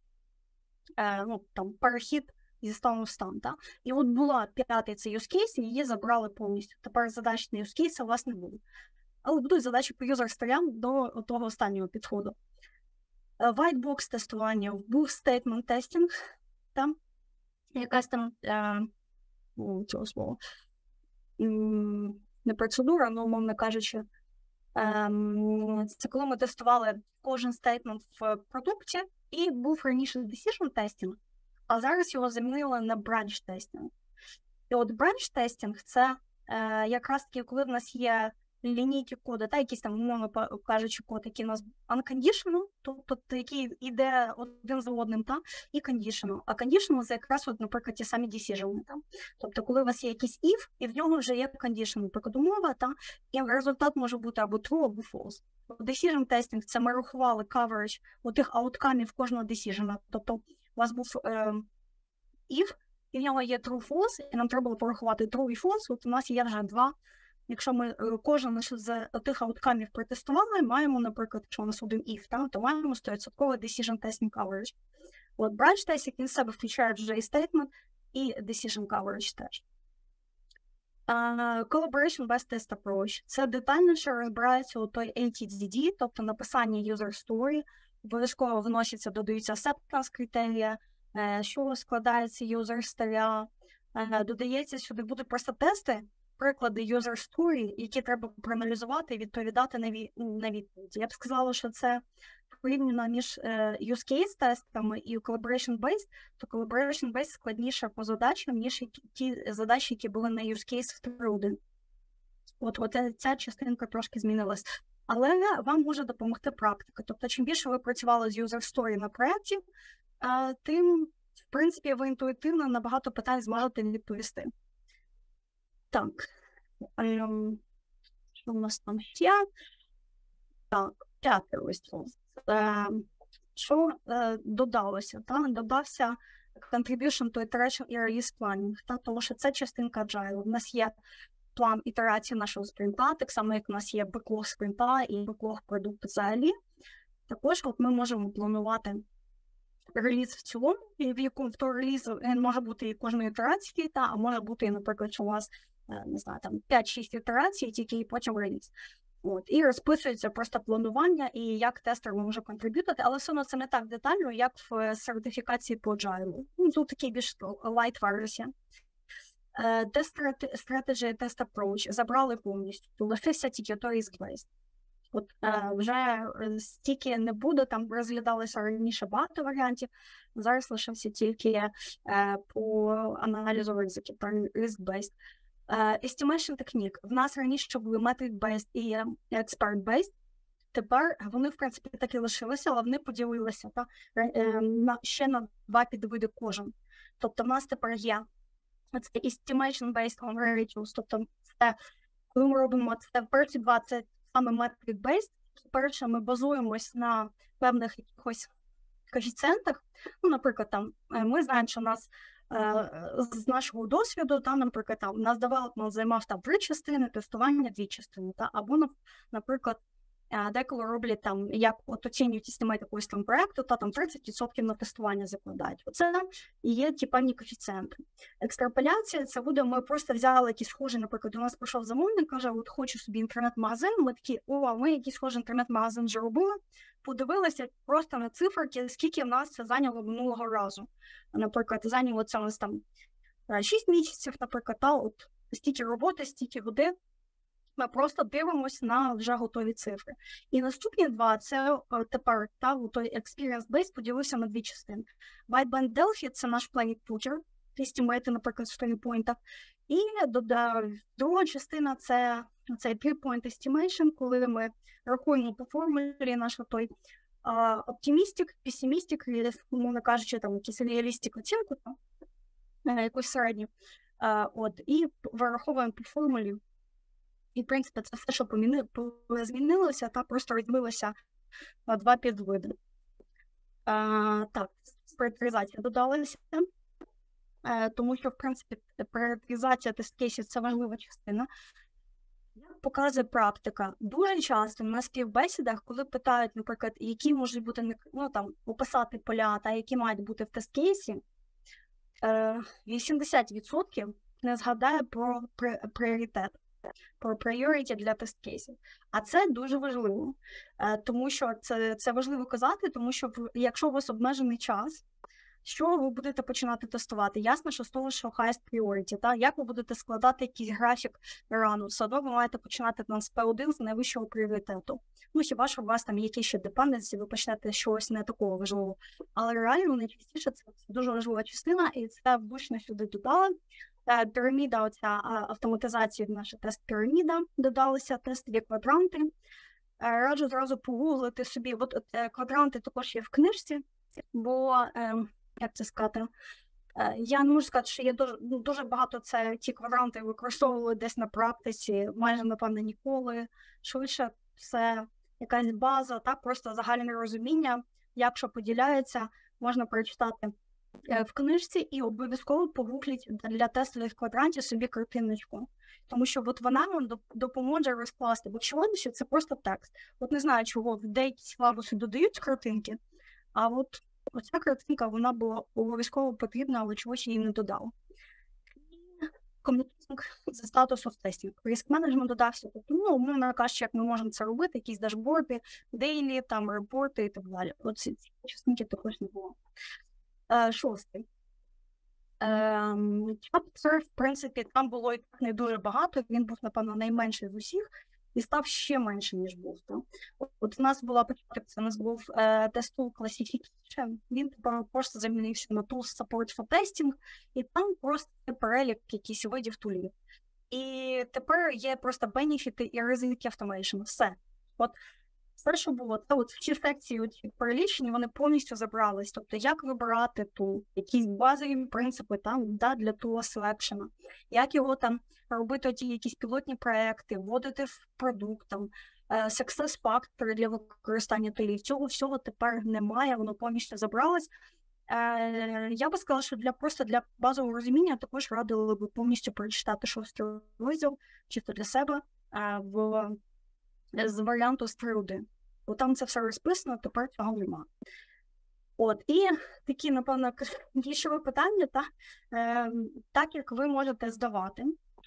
перехід зі стану в стан. І була 5-й це use case, і її забрали повністю. Тепер задачний use case у вас не буде. але будуть задачі по юзер-сторям до того останнього підходу. Whitebox тестування, був statement testing, там якась там, цього слова, не процедура, але, умовно кажучи, це коли ми тестували кожен стейтмент в продукті, і був раніше decision testing, а зараз його замінили на branch testing. І от branch testing – це якраз таки, коли в нас є лінійки коду, та якісь там, умовно кажучи, код, який у нас unconditional, тобто який йде один за одним, та, і conditional. А conditional – це якраз, от, наприклад, ті самі decision. Та. Тобто, коли у вас є якийсь if, і в нього вже є conditional, наприклад, умова, та, і результат може бути або true, або false. Decision testing – це ми рахували coverage тих ауткамів кожного decision. Тобто, у вас був if, і в нього є true-false, і нам треба було порахувати true і false, от у нас є вже два. Якщо ми кожен з тих ауткамів протестували, маємо, наприклад, якщо у нас один if, то маємо 100% decision testing coverage. От branch testing, він в себе включає вже і statement, і decision coverage теж. Collaboration-based test approach. Це детальніше розбирається у той ATDD, тобто написання user story, обов'язково вносяться, додаються acceptance критерія, що складається user story, додається сюди, будуть просто тести, приклади user story, які треба проаналізувати і відповідати на відповіді. Я б сказала, що це порівняно між use case тестами і collaboration-based, то collaboration-based складніше по задачам, ніж ті задачі, які були на use case в 3.1. От ця частинка трошки змінилась. Але вам може допомогти практика. Тобто, чим більше ви працювали з user story на проєкті, тим, в принципі, ви інтуїтивно на багато питань зможете відповісти. Так, що у нас там ще? Так, 5-й розділ. Що додалося? Додався contribution to iteration і release planning, тому що це частинка Agile. У нас є план ітерації нашого спринта, так само, як у нас є беклог спринта і беклог продукту взагалі. Також ми можемо планувати реліз в цілому, в якому в той реліз може бути і кожної ітерації, а може бути, наприклад, що у вас, не знаю, там 5-6 ітерацій, тільки і потім реліз. І розписується просто планування і як тестер може контриб'ютити, але все одно це не так детально, як в сертифікації по Agile. Тут такий більш light версія. Тест strategy, тест approach забрали повністю, лишився тільки той risk-based. Вже стільки не буде, там розглядалося раніше багато варіантів, зараз лишився тільки по аналізу ризиків, risk-based. Estimation technique. В нас раніше були method-based і expert-based, тепер вони, в принципі, так і лишилися, але вони поділилися ще на 2 підвиди кожен. Тобто в нас тепер є estimation-based on ratios, тобто це, коли ми робимо це перші 2, це саме method-based. Перше, ми базуємось на певних якихось коефіцієнтах. Наприклад, там, ми знаємо, що у нас з нашого досвіду, наприклад, у нас девелопмент займав 3 частини, тестування 2 частини. Або, наприклад, деколи роблять, як оцінюють істимейт якогось проєкту, там 30% на тестування закладають. Оце і є ті певні коефіцієнти. Екстраполяція – це буде, ми просто взяли якісь схожі, наприклад, у нас прийшов замовник, каже, от хочу собі інтернет-магазин, ми такі, ми якийсь схожий інтернет-магазин вже робили, подивилися просто на циферки, скільки в нас це зайняло минулого разу. Наприклад, зайняло це у нас 6 місяців, наприклад, стільки роботи, стільки годин. Ми просто дивимося на вже готові цифри. І наступні 2 – це тепер той experience-based поділився на 2 частини. Whiteband Delphi – це наш Planet Footer, естімейти, наприклад, в story-point. І друга частина – це цей 3-point estimation, коли ми рахуємо по формулі наш той optimistic, pessimistic, мовно кажучи, якийсь реалістик оцінку, якусь середню. І вираховуємо по формулі. І, в принципі, це все, що змінилося, просто розділилося на 2 підвиди. Так, пріоритизація додалася, тому що, в принципі, пріоритизація тест-кейсів – це важлива частина. Як показує практика, дуже часто на співбесідах, коли питають, наприклад, які можуть бути, описати поля, які мають бути в тест-кейсі, 80% не згадає про пріоритет. про priority для тест-кейсів. А це дуже важливо, тому що це важливо казати, тому що якщо у вас обмежений час, що ви будете починати тестувати? Ясно, що з того, що highest priority, та? Як ви будете складати якийсь графік рану? Все одно ви маєте починати з P1 з найвищого пріоритету. Ну, хіба що у вас там якісь ще dependency, ви почнете щось не такого важливого. Але реально, найчастіше це дуже важлива частина, і це влучно сюди додали. Піраміда, оця автоматизація, наша тест-піраміда, додалися тестові квадранти. Раджу зразу погуглити собі, от квадранти також є в книжці, бо, як це сказати, я не можу сказати, що є дуже багато ці квадранти використовували десь на практиці, майже, напевно, ніколи. Швидше це якась база, так, просто загальне розуміння, як що поділяється, можна прочитати в книжці і обов'язково погугліть для тестових квадрантів собі картиночку. Тому що от вона вам допоможе розкласти, бо очевидно, що це просто текст. От не знаю, чого в деякі силабуси додають картинки, а от оця картинка, вона була обов'язково потрібна, але чогось її не додав. Ком'юнікейшн за статус of testing. Риск-менеджмент додався. Тобто, умовно кажучи, як ми можемо це робити, якісь дашборди, дейлі, там, репорти і так далі. От ці частинки також не було. Шостий. Chapter, в принципі, там було і так не дуже багато, він був, напевно, найменший з усіх, і став ще менше, ніж був. Так? От у нас була початок, це у нас був Test Tool Classification, він просто замінився на Tools Support for Testing, і там просто перелік якихось видів тулів. І тепер є просто бенефіти і ризики автомейшн, все. От все, що було, це от всі секції перелічені, вони повністю забрались. Тобто, як вибирати тул, якісь базові принципи там, для тула селекшена, як його там робити ті якісь пілотні проекти, вводити в продукт, там, success factor для використання тулів. Цього всього тепер немає, воно повністю забралось. Я би сказала, що просто для базового розуміння також радили би повністю прочитати 6-й розділ, чисто для себе, з варіанту з 3.1. Бо там це все розписано, тепер цього нема. От, і такі, напевно, ключове питання, так як ви можете здавати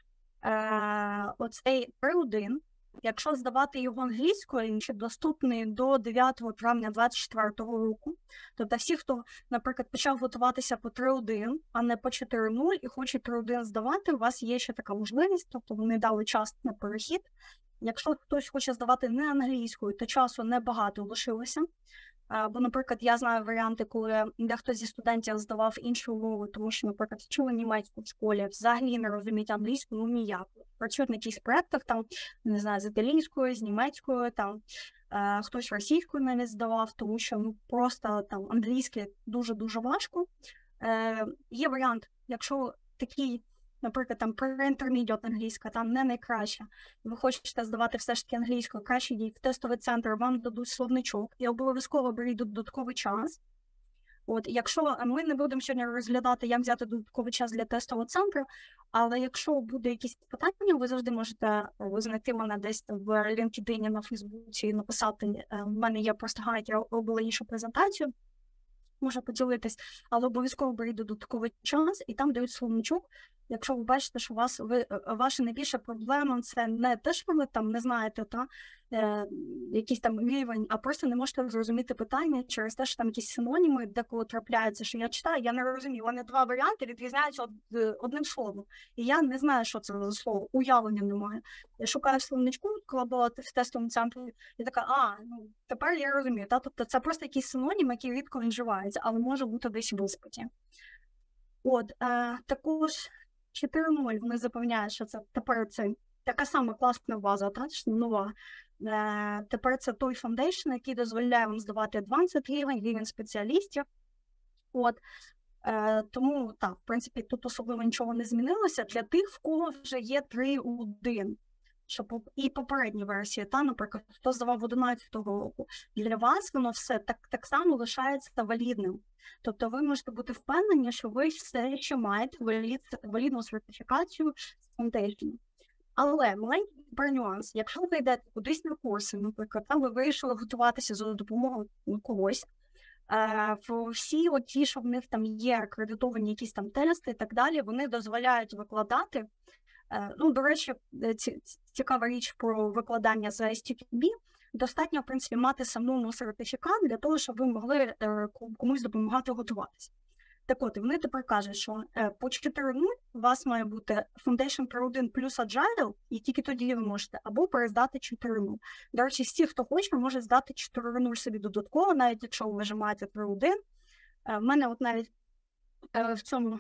оцей 3.1, якщо здавати його англійською, він ще доступний до 9 травня 2024 року. Тобто всі, хто, наприклад, почав готуватися по 3.1, а не по 4.0 і хоче 3.1 здавати, у вас є ще така можливість, тобто вони дали час на перехід. Якщо хтось хоче здавати не англійською, то часу небагато лишилося. Бо, наприклад, я знаю варіанти, коли дехто зі студентів здавав іншу мову, тому що, наприклад, вчили німецьку в школі, взагалі не розуміють англійську, ніяк. Працюють на якихось проєктах, там, не знаю, з італійською, з німецькою, там, хтось російською навіть здавав, тому що просто там англійське дуже-дуже важко. Є варіант, якщо такий, наприклад, там pre-intermediate англійська, там не найкраща, ви хочете здавати все ж таки англійською, краще йдіть в тестовий центр, вам дадуть словничок, і обов'язково беріть додатковий час. От, якщо ми не будемо сьогодні розглядати, як взяти додатковий час для тестового центру, але якщо буде якісь питання, ви завжди можете знайти мене десь в LinkedIn, на Фейсбуці і написати, в мене є просто гайд, я робила іншу презентацію, можу поділитись, але обов'язково беріть додатковий час, і там дають словничок. Якщо ви бачите, що ваша найбільша проблема – це не те, що ви там не знаєте, якийсь там рівень, а просто не можете зрозуміти питання через те, що там якісь синоніми деколи трапляються, що я читаю, я не розумію. Вони два варіанти відрізняються одним словом. І я не знаю, що це за слово, уявлення немає. Я шукаю словничку, коли була в тестовому центрі, і така, тепер я розумію. Тобто це просто якийсь синонім, який рідко вживається, але може бути десь в іспиті. От, також 4.0 вони запевняють, що це тепер це така сама класна база, нова. Тепер це той фаундейшн, який дозволяє вам здавати advanced рівень спеціалістів. От, тому, в принципі, тут особливо нічого не змінилося для тих, в кого вже є 3.1. І попередні версії, наприклад, хто здавав 11-го року. Для вас воно все так само лишається валідним. Тобто ви можете бути впевнені, що ви все ще маєте валідну сертифікацію з Foundation. Але маленький нюанс, якщо ви йдете кудись на курси, наприклад, ви вирішили готуватися за допомогою когось, всі ті, що в них там є акредитовані якісь там тести і так далі, вони дозволяють викладати Ну, до речі, цікава річ про викладання з ISTQB. Достатньо, в принципі, мати самому сертифікат для того, щоб ви могли комусь допомагати готуватися. Так от, вони тепер кажуть, що по 4.0 у вас має бути Foundation 3.1 плюс Agile, і тільки тоді ви можете або перездати 4.0. До речі, всі, хто хоче, може здати 4.0 собі додатково, навіть якщо ви вже маєте 3.1. В мене от навіть в цьому,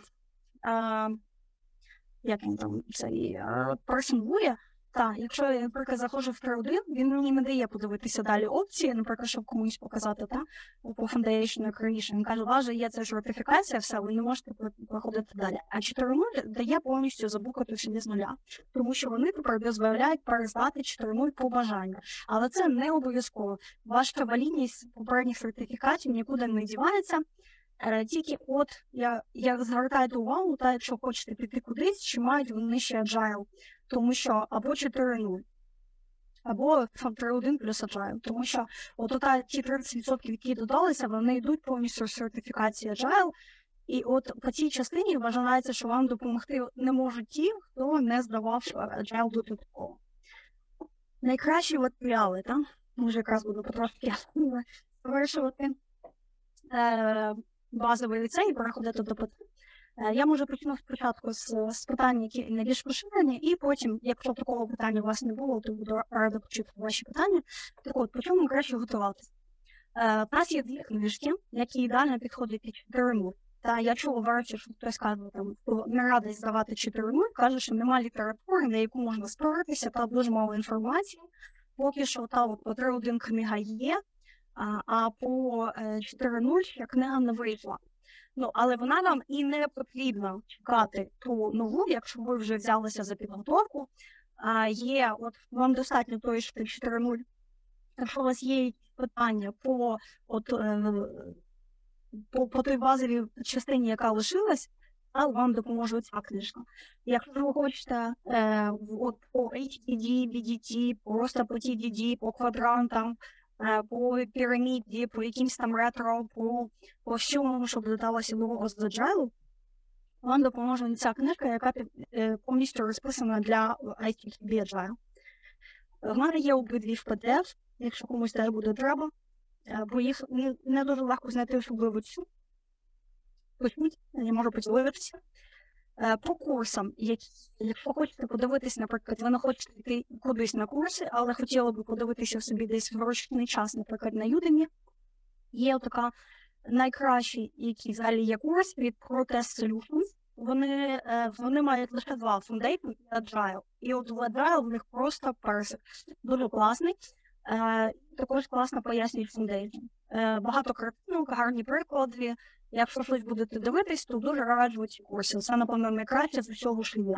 як він там, цей персонгує, так, якщо я, наприклад, заходжу в 3.1, він мені не дає подивитися далі опції, наприклад, щоб комусь показати, так, по Foundation Creation. Він каже, у вас же є ця сертифікація, все, ви не можете проходити далі. А 4.0 дає повністю забукати собі з нуля, тому що вони тепер дозволяють перездати 4.0 по бажанню. Але це не обов'язково. Ваша валідність попередніх сертифікатів нікуди не дівається. Тільки от, я звертайте увагу, та якщо хочете піти кудись, чи мають вони ще Agile. Тому що або 4.0, або 3.1 плюс Agile. Тому що от ті 30%, які додалися, вони йдуть повністю з сертифікації Agile. І от по цій частині вважається, що вам допомогти не можуть ті, хто не здавав Agile додатково. Найкращі матеріали, так? Може, якраз буду потрошки завершувати базовий ліцей і переходити до питань. Я можу почну спочатку з питань, які найбільш поширені, і потім, якщо такого питання у вас не було, то буду рада почути ваші питання. Так от, по чому краще готуватися? У нас є дві книжки, які ідеально підходять під 4.0. Та я чула ввечері, що хтось каже, хто не радий здавати 4.0, каже, що немає літератури, на яку можна спиратися, та дуже мало інформації. Поки що та по 3.1 книга є, а по 4.0 ще книга не вийшла. Ну, але вона вам і не потрібно чекати ту нову, якщо ви вже взялися за підготовку. Є, от вам достатньо тої 4.0. Якщо у вас є питання по той базовій частині, яка лишилась, вам допоможе ця книжка. Якщо ви хочете по HTD, BDT, просто по TDD, по квадрантам, по піраміді, по якимсь там ретро, по всьому, щоб додалося нового з Agile, вам допоможе ця книжка, яка повністю розписана для ITQB Agile. В мене є обидві в PDF, якщо комусь теж буде треба, бо їх не дуже легко знайти, особливо цю. Почніть, я можу поділитися. По курсам, якщо хочете подивитись, наприклад, ви не хочете йти кудись на курси, але хотіли б подивитися собі десь в вручний час, наприклад, на Udemy, є така найкращий, який взагалі є курс від ProTest Solutions. Вони мають лише два – Foundation і Agile. І от в Agile в них просто персик. Дуже класний. Також класно пояснюють Foundation. Багато картинок, гарні приклади. Якщо щось будете дивитись, то дуже раджу ці курси. Це, напевно, найкраще з усього, що є.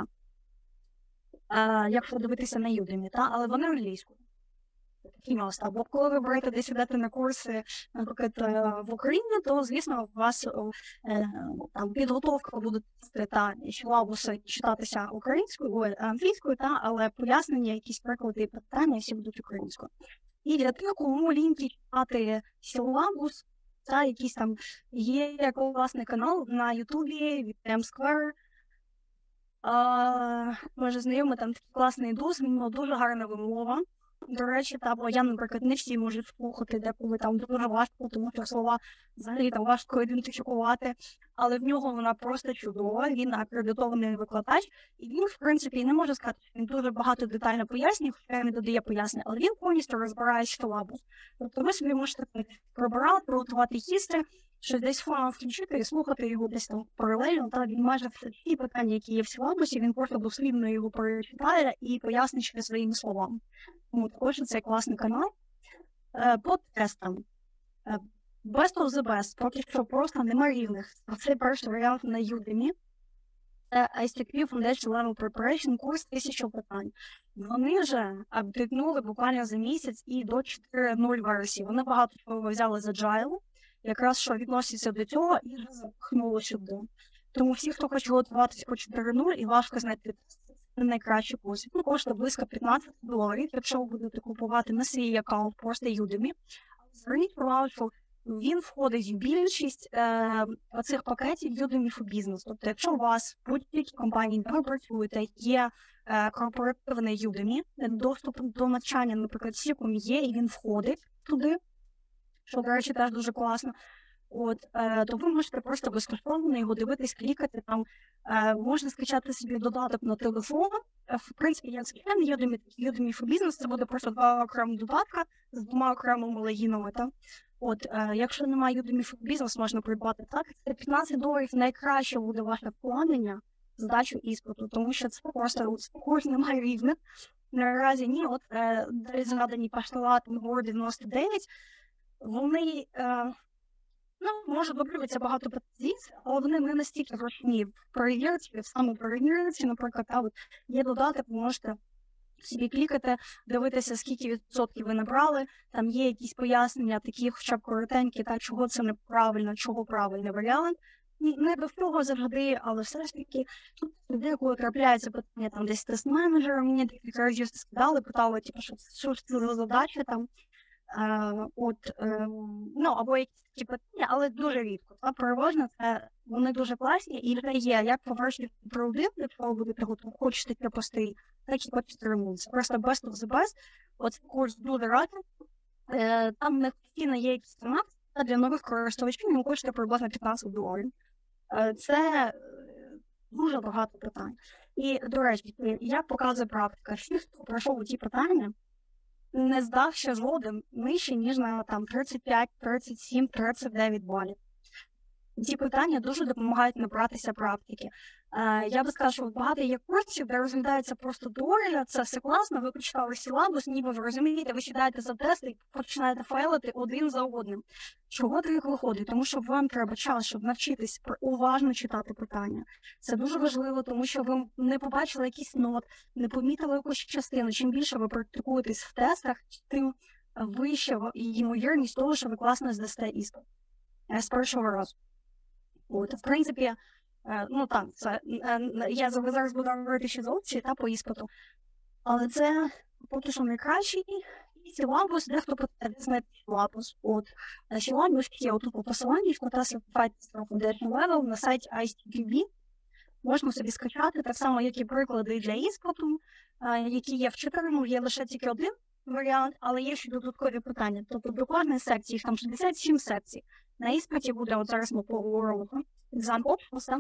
Якщо дивитися на Udemy, але вони англійською. Такий маст. Або коли ви берете десь ідете на курси, наприклад, в Україні, то, звісно, у вас там підготовка буде силабуси читатися українською, англійською, але пояснення, якісь приклади і питання всі будуть українською. І для тих, кому ліньки читати силабус, це якийсь там є класний канал на Ютубі від M-Square. Може знайомий, там такий класний досвід, дуже гарна вимова. До речі, бо я, наприклад, не всі можуть слухати, деколи там дуже важко, тому що слова взагалі там важко ідентифікувати, але в нього вона просто чудова, він акредитований викладач, і він, в принципі, не може сказати, що він дуже багато детально пояснює, хоча не додає пояснення, але він повністю розбирає силабус. Тобто ви собі можете пробирати, приготувати їсти, що десь фоном включити і слухати його десь там паралельно, він майже всі питання, які є в силабусі, він просто дослівно його перечитає і пояснить своїми словами. Тому також це класний канал. По тестам. Best of the best, поки що просто нема рівних. Це перший варіант на Udemy. Це ISTQB Foundation Level Preparation, курс 1000 питань. Вони вже апдейтнули буквально за місяць і до 4.0 версії. Вони багато чого взяли з Agile, якраз що відноситься до цього, і вже запихнули сюди. Тому всі, хто хоче готуватися по 4.0 і важко знайти це найкращий курс. Він коштує близько $15, якщо ви будете купувати на свій аккаунт просто Udemy. Зверніть увагу, що він входить в більшість оцих пакетів Udemy for Business. Тобто, якщо у вас в будь-якій компанії, де ви працюєте, є корпоративний Udemy, доступ до навчання, наприклад, всім є, і він входить туди, що, до речі, теж дуже класно. То ви можете просто безкоштовно його дивитись, клікати, там можна скачати собі додаток на телефон. В принципі, я скачаю Udemy for Business, це буде просто 2 окремі додатка з 2 окремими логінами. Якщо немає Udemy for Business, можна придбати так. Це $15 найкраще буде ваше вкладення здачу іспиту, тому що це просто курс немає рівних. Наразі ні, далі згадані постулати МГУР 99, вони можуть добриватися багато позицій, але вони не настільки зручні в перевірці, в самоперевірці, наприклад, є додаток, ви можете собі клікати, дивитися, скільки відсотків ви набрали, там є якісь пояснення, такі хоча б коротенькі, чого це неправильно, чого правильний варіант. Не до всього завжди, але все ж таки, тут коли трапляється питання, там десь тест-менеджер, мені декілька разів скидали, питали, що ж це за задача там, або якісь такі питання, але дуже рідко. Переважно це вони дуже класні, і вже є як по версії про один, якщо ви будете хочете таке пости, так і хочете ремонт. Це просто best of the best. Цей курс дуже радий. Там не постійно є якісь тематики, а для нових користувачів ви хочете приблизно $15. Це дуже багато питань. І, до речі, як показує практика, всі, хто пройшов ті питання, не здав ще жоден нижче, ніж на 35, 37, 39 балів. Ці питання дуже допомагають набратися практики. Я би сказала, що багато є курсів, де розглядається просто теорія, це все класно, ви почитали силабус, ніби ви розумієте, ви сідаєте за тести і починаєте файлити один за одним. Чого так виходить? Тому що вам треба час, щоб навчитись уважно читати питання. Це дуже важливо, тому що ви не побачили якийсь нот, не помітили якусь частину. Чим більше ви практикуєтесь в тестах, тим вища ймовірність того, що ви класно здасте іспит з першого разу. В принципі, я зараз буду говорити ще з опції по іспиту, але це поки що найкращий силабус, дехто знає силабус. Силабус є тут по посиланні, в Certified Foundation Level на сайті ICQB. Можна собі скачати, так само, як і приклади для іспиту, які є в 4, є лише тільки один варіант, але є ще додаткові питання. Тобто до кожної секції, їх там 67 секцій. На іспиті буде, зараз ми поговоримо, екзамен опусу,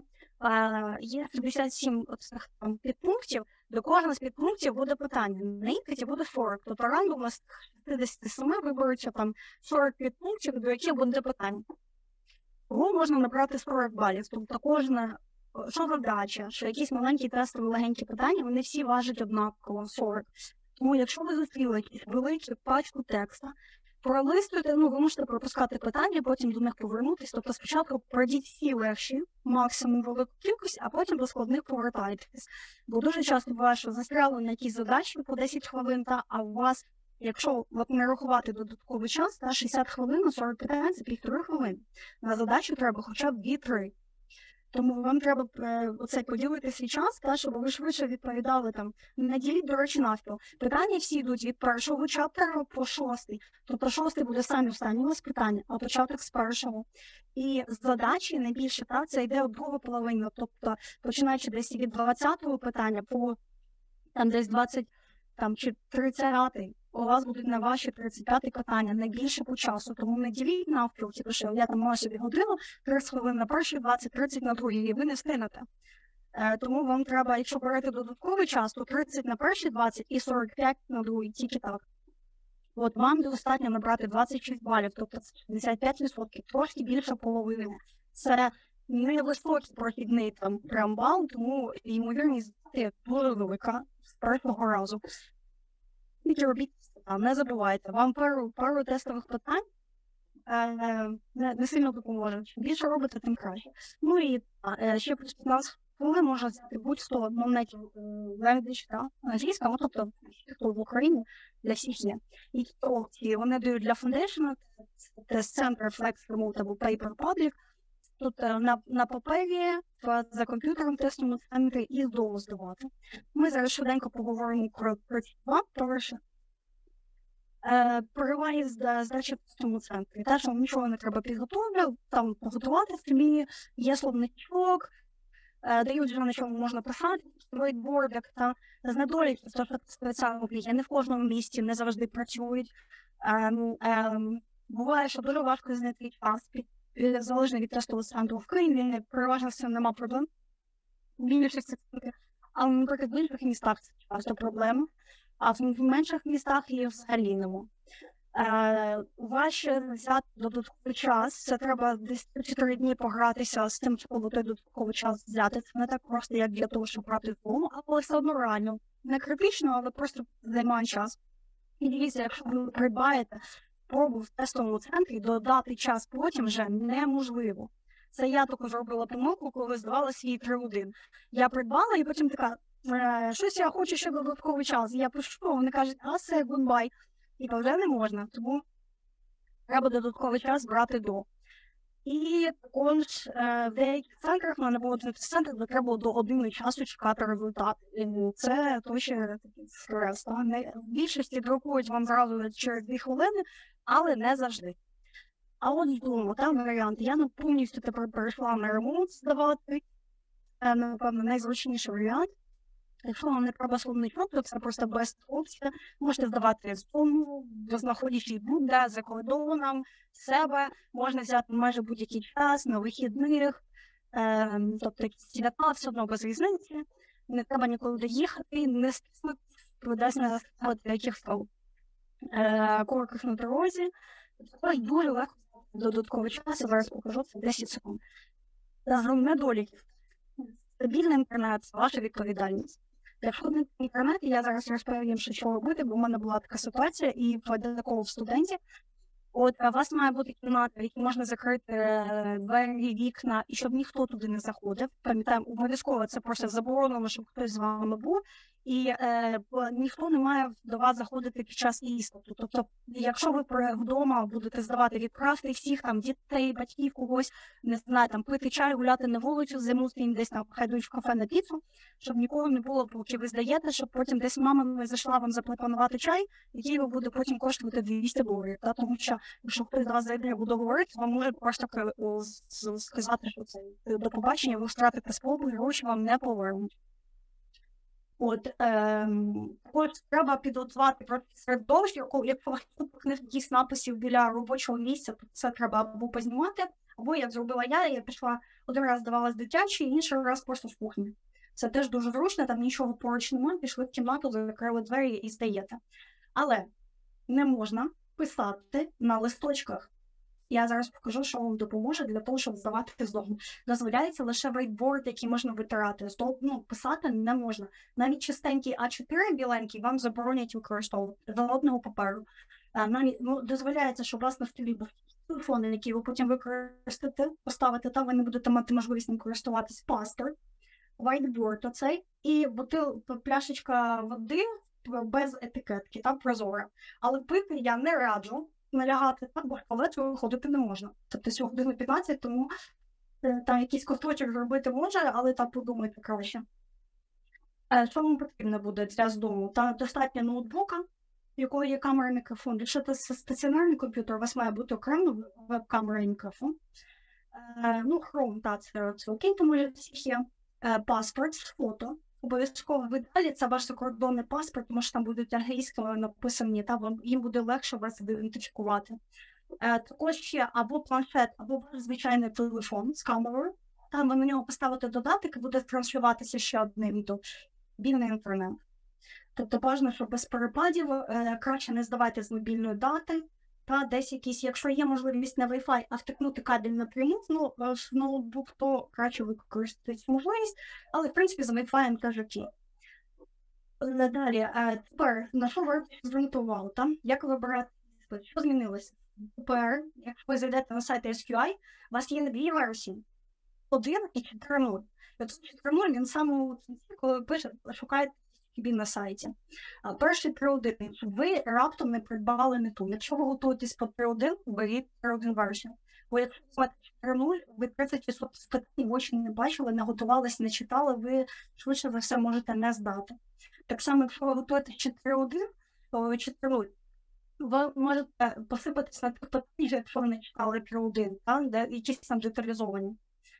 є 67 підпунктів, до кожного з підпунктів буде питання. На іспиті буде 40, тобто рандомно з 57 виберуться 40 підпунктів, до яких буде питання. Тому можна набрати 40 балів, тобто кожна, що задача, що якісь маленькі тестові легенькі питання, вони всі важать однаково 40. Тому якщо ви зустріли якісь великі пачку текста, пролистуйте, ви можете пропускати питання, потім до них повернутися. Тобто спочатку пройдіть всі легші, максимум велику кількість, а потім до складних повертайтесь. Бо дуже часто буває, що застряли на якісь задачі по 10 хвилин, а у вас, якщо не рахувати додатковий час, 60 хвилин на 40 питань – це 1,5 хвилини. На задачу треба хоча б 2-3. Тому вам треба поділити свій час, щоб ви швидше відповідали не діліть, до речі, навпіл. Питання всі йдуть від першого чаптера по 6. Тобто 6 буде самі останні у вас питання, а початок з першого. І задачі найбільше, це йде от друга половина. Тобто починаючи десь від 20-го питання по десь 20 чи 30-й, у вас будуть на ваші 35-й питання, найбільше по часу. Тому не діліть навпіл, що я маю собі годину, 30 хвилин на перший, 20-30 на другий, і ви не встигнете. Тому вам треба, якщо берете додатковий час, то 30 на перший, 20 і 45 на другий, тільки так. Вам достатньо набрати 26 балів, тобто 65%, трошки більше половини. Це невисокий прохідний прям бал, тому ймовірність дуже велика з першого разу. Тільки робіть, не забувайте, вам пару тестових питань не сильно допоможе. Чим більше робите, тим краще. І ще плюс 15 хвилин можна взяти будь-хто моментів language, англійська, тобто хто в Україні, для всіх є. І ці вони дають для Foundation, тест Center, Flex, Remote або Paper Public. Тут на папері, за комп'ютером тестовому центрі і вдома здавати. Ми зараз швиденько поговоримо про ці два. По-перше, Переваги здачі в цьому центрі. Те, що нічого не треба підготовлю, там готувати собі, є словничок, дають вже на чому можна писати, вейтбордик, та з недоліків, то що спеціально є, не в кожному місті, не завжди працюють. Буває, що дуже важко знайти час, залежно від тестового центру в Києві, переважно з цим нема проблем. Але, наприклад, в інших містах це часто проблема, а в менших містах її взагалі нема. Важче взяти додатковий час, це треба десь 4 дні погратися з тим, щоб той додатковий час взяти. Це не так просто, як для того, щоб грати вдома, але все одно реально. Не критично, але просто займає час. І дивіться, якщо ви придбаєте пробу в тестовому центрі, додати час потім вже неможливо. Це я таку зробила помилку, коли здавала свій 3-1. Я придбала і потім така, щось я хочу ще додатковий час. Я пишу, вони кажуть, все, goodbye. І вже не можна, тому треба додатковий час брати до. І також в деяких центрах, в мене було центр, де треба було до години часу чекати результат. І це точно такий стрес. В більшості друкують вам зразу через 2 хвилини, але не завжди. А от з дому, там варіант. Я повністю тепер перейшла на ремонт здавати. Напевно, найзручніший варіант. Якщо вам не треба словничок, то це просто без опція. Можете здавати з дому, знаходячись будь-де, за кордоном, себе. Можна взяти майже будь-який час, на вихідних, тобто свята, все одно без різниці. Не треба ніколи доїхати, не доведеться не заставити якихось корках на дорозі. Тобто дуже легко додатковий час, я зараз покажу, це 10 секунд. Недоліків. Стабільний інтернет – це ваша відповідальність. Якщо не інтернет, я зараз розповім, що робити, бо в мене була така ситуація, і в такому студенті. От, у вас має бути кімната, в якій можна закрити двері, вікна, і щоб ніхто туди не заходив. Пам'ятаємо, обов'язково це просто заборонено, щоб хтось з вами був. І ніхто не має до вас заходити під час іспиту. Тобто, якщо ви вдома будете здавати, відправити всіх там дітей, батьків, когось, не знаю, там пити чай, гуляти на вулицю, зимусити десь там хайдуть в кафе на піцу, щоб нікого не було, поки ви здаєте, щоб потім десь мама зайшла вам запропонувати чай, який ви буде потім коштувати $200. Тому що, якщо хтось з вас зайде, буде говорити, вам може просто сказати, що це до побачення, ви втратите спробу, і гроші вам не повернуть. От, також треба підготувати середовище, якщо у вас якісь написів біля робочого місця, то це треба або познімати, або, як зробила я пішла, один раз здавалась дитячий, інший раз просто в кухні. Це теж дуже зручно, там нічого поруч немає, пішли в кімнату, закрили двері і здаєте. Але не можна писати на листочках. Я зараз покажу, що вам допоможе для того, щоб здавати з дому. Дозволяється лише вейтборд, який можна витирати. Писати не можна. Навіть чистенький А4 біленький вам заборонять використовувати жодного паперу. Навіть дозволяється, що у вас на столі був телефон, який ви потім використаєте, поставите, та ви не будете мати можливість ним користуватися. Паспорт, вейтборд оцей і пляшечка води без етикетки, там прозора. Але пити я не раджу. Налягати так, бо виходити не можна. Тобто сьогодні годину 15, тому там якийсь ковточок зробити може, але так подумайте краще. Що вам потрібно буде для з дому? Там достатньо ноутбука, в якого є камера і мікрофон. Якщо це стаціонарний комп'ютер, у вас має бути окремо веб-камера і мікрофон. Chrome, так, це окей, тому що всіх є. Паспорт, фото. Обов'язково в ідеалі це ваш закордонний паспорт, тому що там будуть англійською написані, та їм буде легше вас ідентифікувати. Також ще або планшет, або звичайний телефон з камерою. Там ви на нього поставите додаток і буде транслюватися ще одне відео. Мобільний інтернет. Тобто важливо, щоб без перепадів краще не здавайте з мобільної дати. Та десь якісь, якщо є можливість на Wi-Fi, а втикнути кабель напряму, в ноутбук, то краще використати цю можливість, але, в принципі, з Wi-Fi теж окей. Далі, тепер, на що ви звернути увагу, там, як вибирати, що змінилося? Тепер, якщо ви зайдете на сайт SQI, у вас є 2 версії, 1 і 4.0. І от 4.0, він саме, коли ви пишете, шукаєте на сайті. Перший 3.1. Ви раптом не придбали не ту. Якщо ви готуєтесь по 3.1, беріть 3.1 версію. Бо якщо ви 4.0, ви 30% питань очі не бачили, не готувалися, не читали, ви швидше за все можете не здати. Так само, якщо ви готуєтесь 4.1, то 4.0. ви можете посипатись на тих питань, якщо ви не читали Q1, де якісь там деталізовані.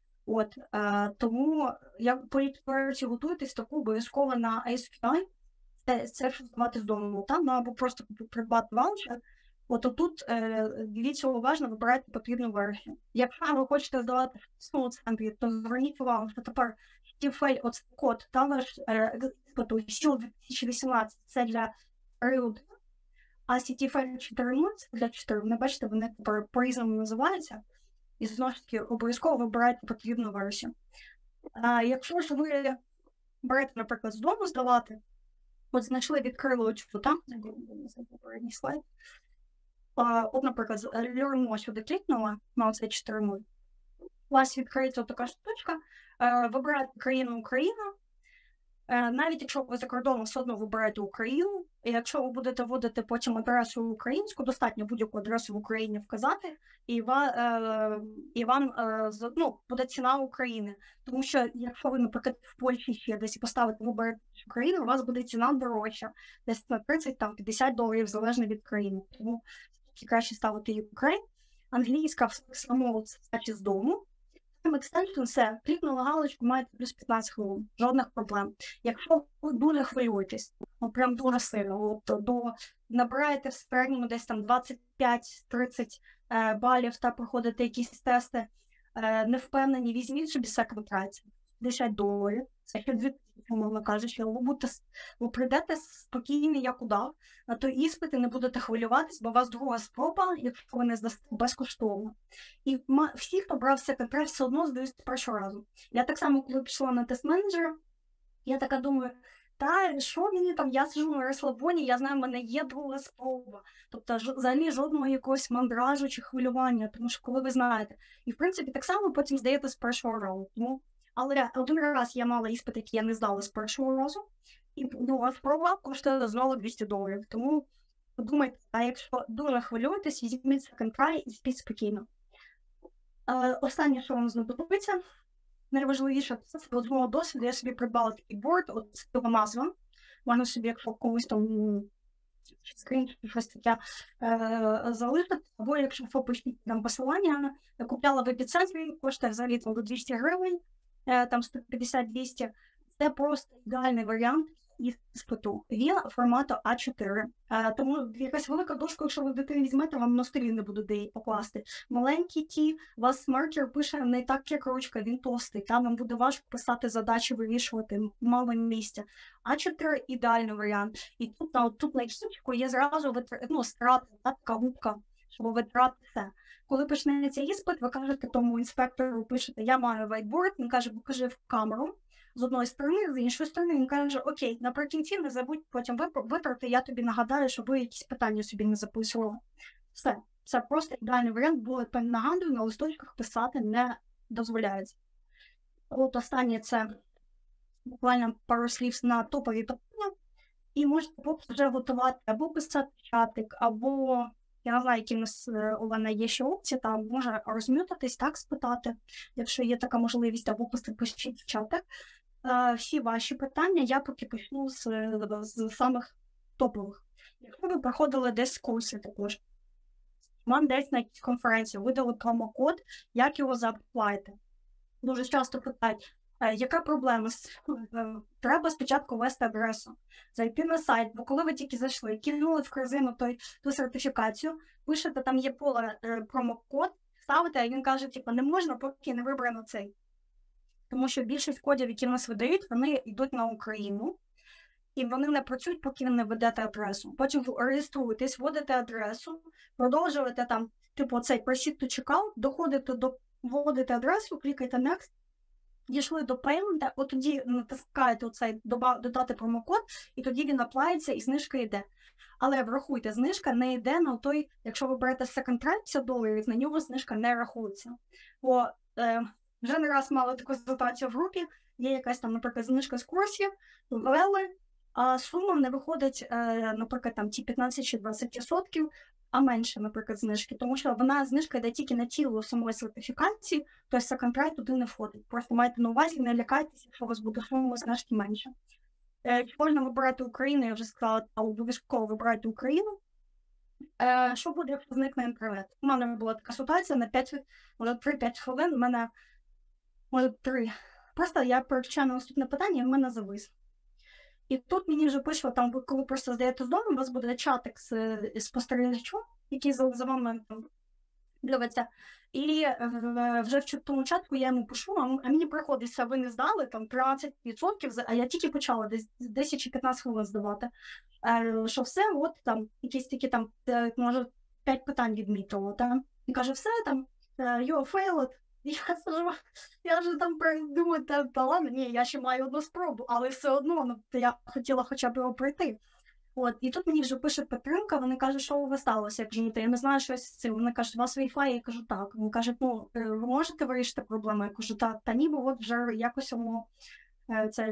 Тому як по версії готуєтесь, таку обов'язково на ASPI, це що здавати з дому, або просто придбати ваучер. Тут дивіться уважно, вибирайте потрібну версію. Якщо ви хочете здавати в центрі, то зверніть увагу, що тепер TFL, оцей код, ваш експерту SEAL 2018, це для періоду, а CTFL 14 для 4, не бачите, вони тепер по-різному називаються. І знову ж таки, обов'язково вибирайте потрібну версію. Якщо ж ви берете, наприклад, з дому здавати, знайшли, відкрили очку, попередній слайд. Наприклад, Learn сюди клікнула на оцей 4.0. У вас відкриється така штучка, вибираєте країну Україна. Навіть якщо ви за кордоном, все одно вибираєте Україну, і якщо ви будете вводити потім адресу українську, достатньо будь-яку адресу в Україні вказати, і вам буде ціна України. Тому що якщо ви, наприклад, в Польщі ще десь поставите виберете Україну, у вас буде ціна дорожча, десь на $30-50, залежно від країни. Тому краще ставити Ukraine. Англійська самого це з дому. Екстеншн, все, клікнула галочку, маєте плюс 15 хвилин, жодних проблем. Якщо ви дуже хвилюєтесь, прям дуже сильно, набираєте в середньому десь там 25-30 балів та проходите якісь тести, не впевнені, візьміть собі second try, $10, це ще 2000, умовно кажучи, ви прийдете спокійно, як удав, на той іспит і не будете хвилюватись, бо у вас друга спроба, якщо ви не здасте, безкоштовно. І всі, хто брав second try, все одно здають з першого разу. Я так само, коли пішла на тест-менеджера, я така думаю, що мені там, я сижу на розслабоні, я знаю, в мене є друга спроба. Тобто, взагалі, жодного якогось мандражу чи хвилювання, тому що коли ви знаєте. І, в принципі, так само потім здаєте з першого разу. Але один раз я мала іспит, який я не здала з першого разу, і друга спроба коштує знову $200. Тому подумайте, а якщо дуже хвилюєтесь, візьміть second try і спіть спокійно. Останнє, що вам знадобиться, найважливіше, це з мого досвіду, я собі придбала такий борд, це його назва. Можна собі, якщо комусь там скрін, щось таке залишити, або якщо ви пишіть там посилання, я купляла в епіцентрі, коштує взагалі там до 200 гривень, там 150-200, це просто ідеальний варіант іспиту. Він формату А4. Тому якась велика дошка, якщо ви дитину візьмете, вам на столі не буде де її покласти. Маленький у вас маркер пише не так, як ручка, він товстий. Там вам буде важко писати задачі, вирішувати, мало місця. А4 – ідеальний варіант. І тут на кінчику є зразу страти, така губка, щоб витрати все. Коли почнеться іспит, ви кажете тому інспектору, пишете, я маю whiteboard, він каже, покажи в камеру. З одної сторони, з іншої сторони, він каже, окей, наприкінці не забудь потім витрати, я тобі нагадаю, щоб ви якісь питання собі не записували. Все, це просто ідеальний варіант, бо нагадую, на листочках писати не дозволяється. Останнє це буквально пару слів на топові питання, і можете вже готувати або писати чатик, або, я не знаю, які в нас, Олена, є ще опції, там може розмютатись, так спитати, якщо є така можливість, або пишіть в чатик. Всі ваші питання, я поки почну з самих топових. Якщо ви проходили десь курси також, вам десь на якійсь конференції видали промокод, як його зааплаєте. Дуже часто питають, яка проблема? Треба спочатку ввести адресу, зайти на сайт, бо коли ви тільки зайшли, кинули в корзину ту сертифікацію, пишете, там є поле промокод, ставите, а він каже, не можна, поки не вибрано цей. Тому що більшість кодів, які в нас видають, вони йдуть на Україну, і вони не працюють, поки ви не введете адресу. Потім ви реєструєтесь, вводите адресу, продовжуєте там, цей proceed to checkout, доходите вводите адресу, клікаєте next, дійшли до payment, от тоді натискаєте оцей додати промокод, і тоді він аплається, і знижка йде. Але врахуйте, знижка не йде на той, якщо ви берете second try $50, на нього знижка не рахується. Бо вже не раз мали таку ситуацію в групі, є якась там, наприклад, знижка з курсів, ввели, а сума не виходить, наприклад, там ті 15 чи 20%, а менше, наприклад, знижки, тому що знижка йде тільки на тіло самої сертифікації, то second try туди не входить. Просто майте на увазі, не лякайтеся, якщо у вас буде сума знижки менше. Можна вибирати Україну, я вже сказала, обов'язково вибирайте Україну. Що буде, якщо зникне інтернет? У мене була така ситуація на 3-5 хвилин, у мене, може, 3. Просто я переключаю на наступне питання, і в мене завис. І тут мені вже пишло, там, коли просто здаєте з дому, у вас буде чатик з спостерігачом, який за вами там дивиться. І вже в тому чатку я йому пишу, а мені приходиться, ви не здали там 13%, а я тільки почала десь 10 чи 15 хвилин здавати. Що все, от там якісь такі там, може, 5 питань відмітило, та? І каже, все, там, you failed. Я вже там думаю, та ладно, ні, я ще маю одну спробу, але все одно, ну, я хотіла хоча б його пройти. От, і тут мені вже пише підтримка, вони кажуть, що у вас сталося, я кажу, я не знаю, що з цим. Вони кажуть, у вас Wi-Fi, я кажу, так. Вони кажуть, ну, ви можете вирішити проблему? Я кажу, та ніби от вже якось воно це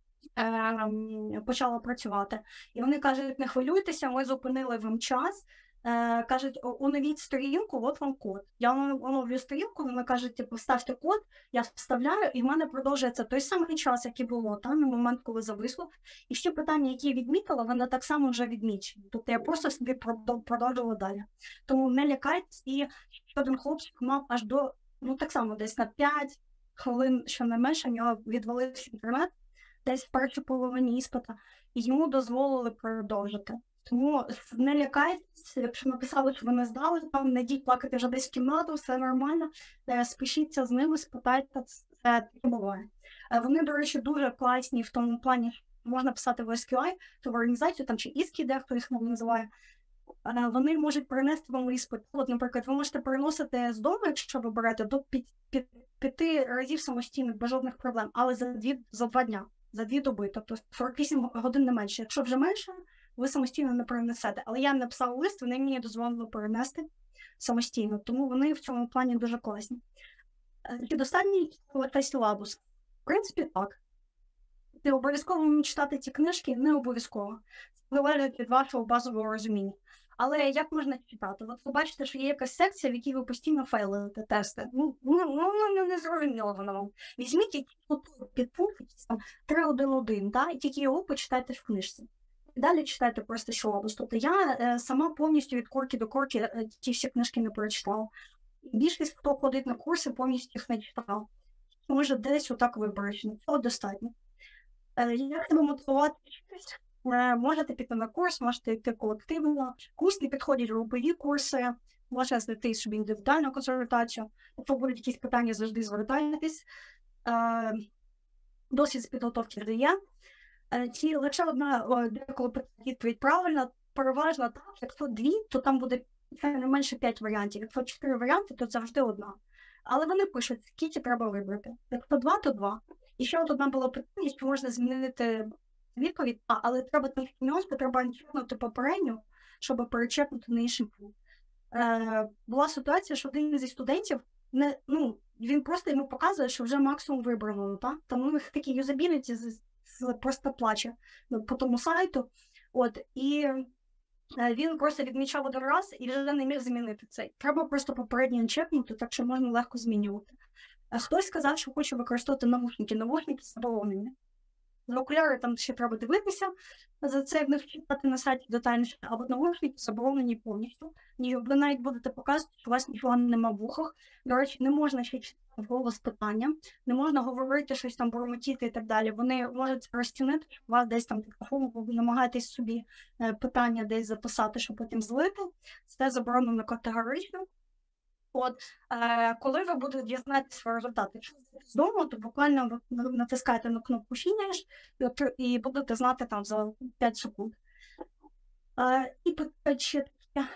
почало працювати. І вони кажуть, не хвилюйтеся, ми зупинили вам час. Кажуть, оновіть сторінку, от вам код. Я оновлюю сторінку, вони кажуть, типу, ставте код, я вставляю, і в мене продовжується той самий час, який було там, на момент, коли зависло. І всі питання, які я відмітила, вони так само вже відмічені. Тобто я просто собі продовжувала далі. Тому не лякайтесь, і один хлопчик мав аж до, ну так само, десь на 5 хвилин, що не менше, в нього відвалився інтернет, десь в першій половині іспита, і йому дозволили продовжити. Тому не лякайтесь, якщо написали, що ви не здали, там не йдіть плакати вже десь в кімнату, все нормально, спишіться з ними, спитайте, це таке буває. Вони, до речі, дуже класні в тому плані, що можна писати в SQI, то в організацію, там чи іски, дехто їх називає, вони можуть перенести вам іспит. От, наприклад, ви можете переносити з дому, якщо ви берете, до 5 разів самостійно, без жодних проблем, але за 2 дня, за 2 доби, тобто 48 годин не менше. Якщо вже менше, ви самостійно не перенесете. Але я написала лист, вони мені дозволили перенести самостійно, тому вони в цьому плані дуже класні. Чи достатньо весь силабус? В принципі, так. Ти обов'язково читати ці книжки? Не обов'язково. Це залежить від вашого базового розуміння. Але як можна читати? От ви бачите, що є якась секція, в якій ви постійно фейлите тести. Ну, не зрозуміло воно вам. Візьміть якийсь підпункт, там 3.1.1, да? І тільки його почитайте в книжці. Далі читайте просто силабус. Тобто я сама повністю від корки до корки ті всі книжки не прочитала. Більшість, хто ходить на курси, повністю їх не читав. Може, десь отак вибереш. Цього достатньо. Як себе мотивувати вчитись? Можете піти на курс, можете йти колективно. Курси підходять групові курси, можна знайти собі індивідуальну консультацію. Якщо будуть якісь питання, завжди звертайтесь. Досвід з підготовки дає. Ці лише одна, деколи відповідь правильна, переважно так, якщо 2, то там буде не менше 5 варіантів. Якщо 4 варіанти, то завжди одна. Але вони пишуть, скільки треба вибрати. Якщо 2, то 2. І ще одне було питання, що можна змінити відповідь, але треба нюанс, треба чекнути попередню, щоб перечекнути на інший пункт. Була ситуація, що один зі студентів, він просто йому показує, що вже максимум вибрано. Так? Там у них такі юзабіліті просто плаче по тому сайту. От, і він просто відмічав один раз і вже не міг змінити цей. Треба просто попередньо чекнути, так що можна легко змінювати. Хтось сказав, що хоче використовувати навушники. Навушники заборонені. За окуляри там ще треба дивитися, за це не вчитати на сайті детальніше, або навушники заборонені повністю. Ви навіть будете показувати, що у вас нічого нема в вухах. До речі, не можна ще читати вголос питання, не можна говорити щось там, бурмотіти і так далі. Вони можуть розцінити, що у вас десь там ви намагаєтесь собі питання десь записати, щоб потім злити. Це заборонено категорично. От, коли ви будете дізнатися свої результати, якщо з дому, то буквально ви натискаєте на кнопку «Finish» і будете знати там за 5 секунд. І ще таке.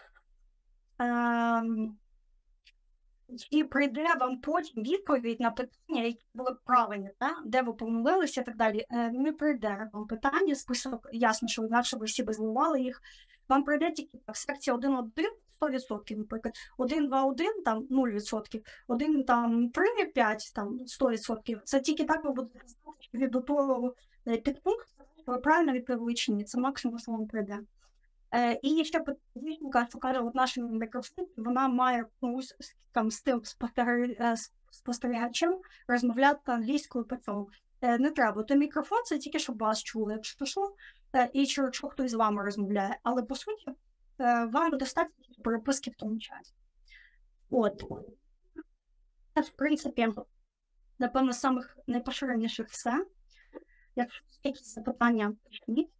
І прийде вам потім відповідь на питання, які були правильні, де ви помилилися і так далі. Не прийде вам питання, список, ясно, що інакше ви всі безмували їх. Вам прийде тільки так, секція 1.1, 100%, наприклад, 1.2.1, там 0%, 1, там 3.5, там 100%. Це тільки так ви будете знати, що від того підпункту ви правильно відповіли чи ні. Це максимум, що вам прийде. І ще подивіться, що каже, от наша Microsoft, вона має там з тим спостерігачем розмовляти англійською по цьому. Не треба. То мікрофон – це тільки, щоб вас чули, якщо що, і якщо хтось з вами розмовляє. Але, по суті, вам достатньо переписки в тому часі. От. Це, в принципі, напевно, з самих найпоширеніших все. Якщо якісь запитання, пишіть.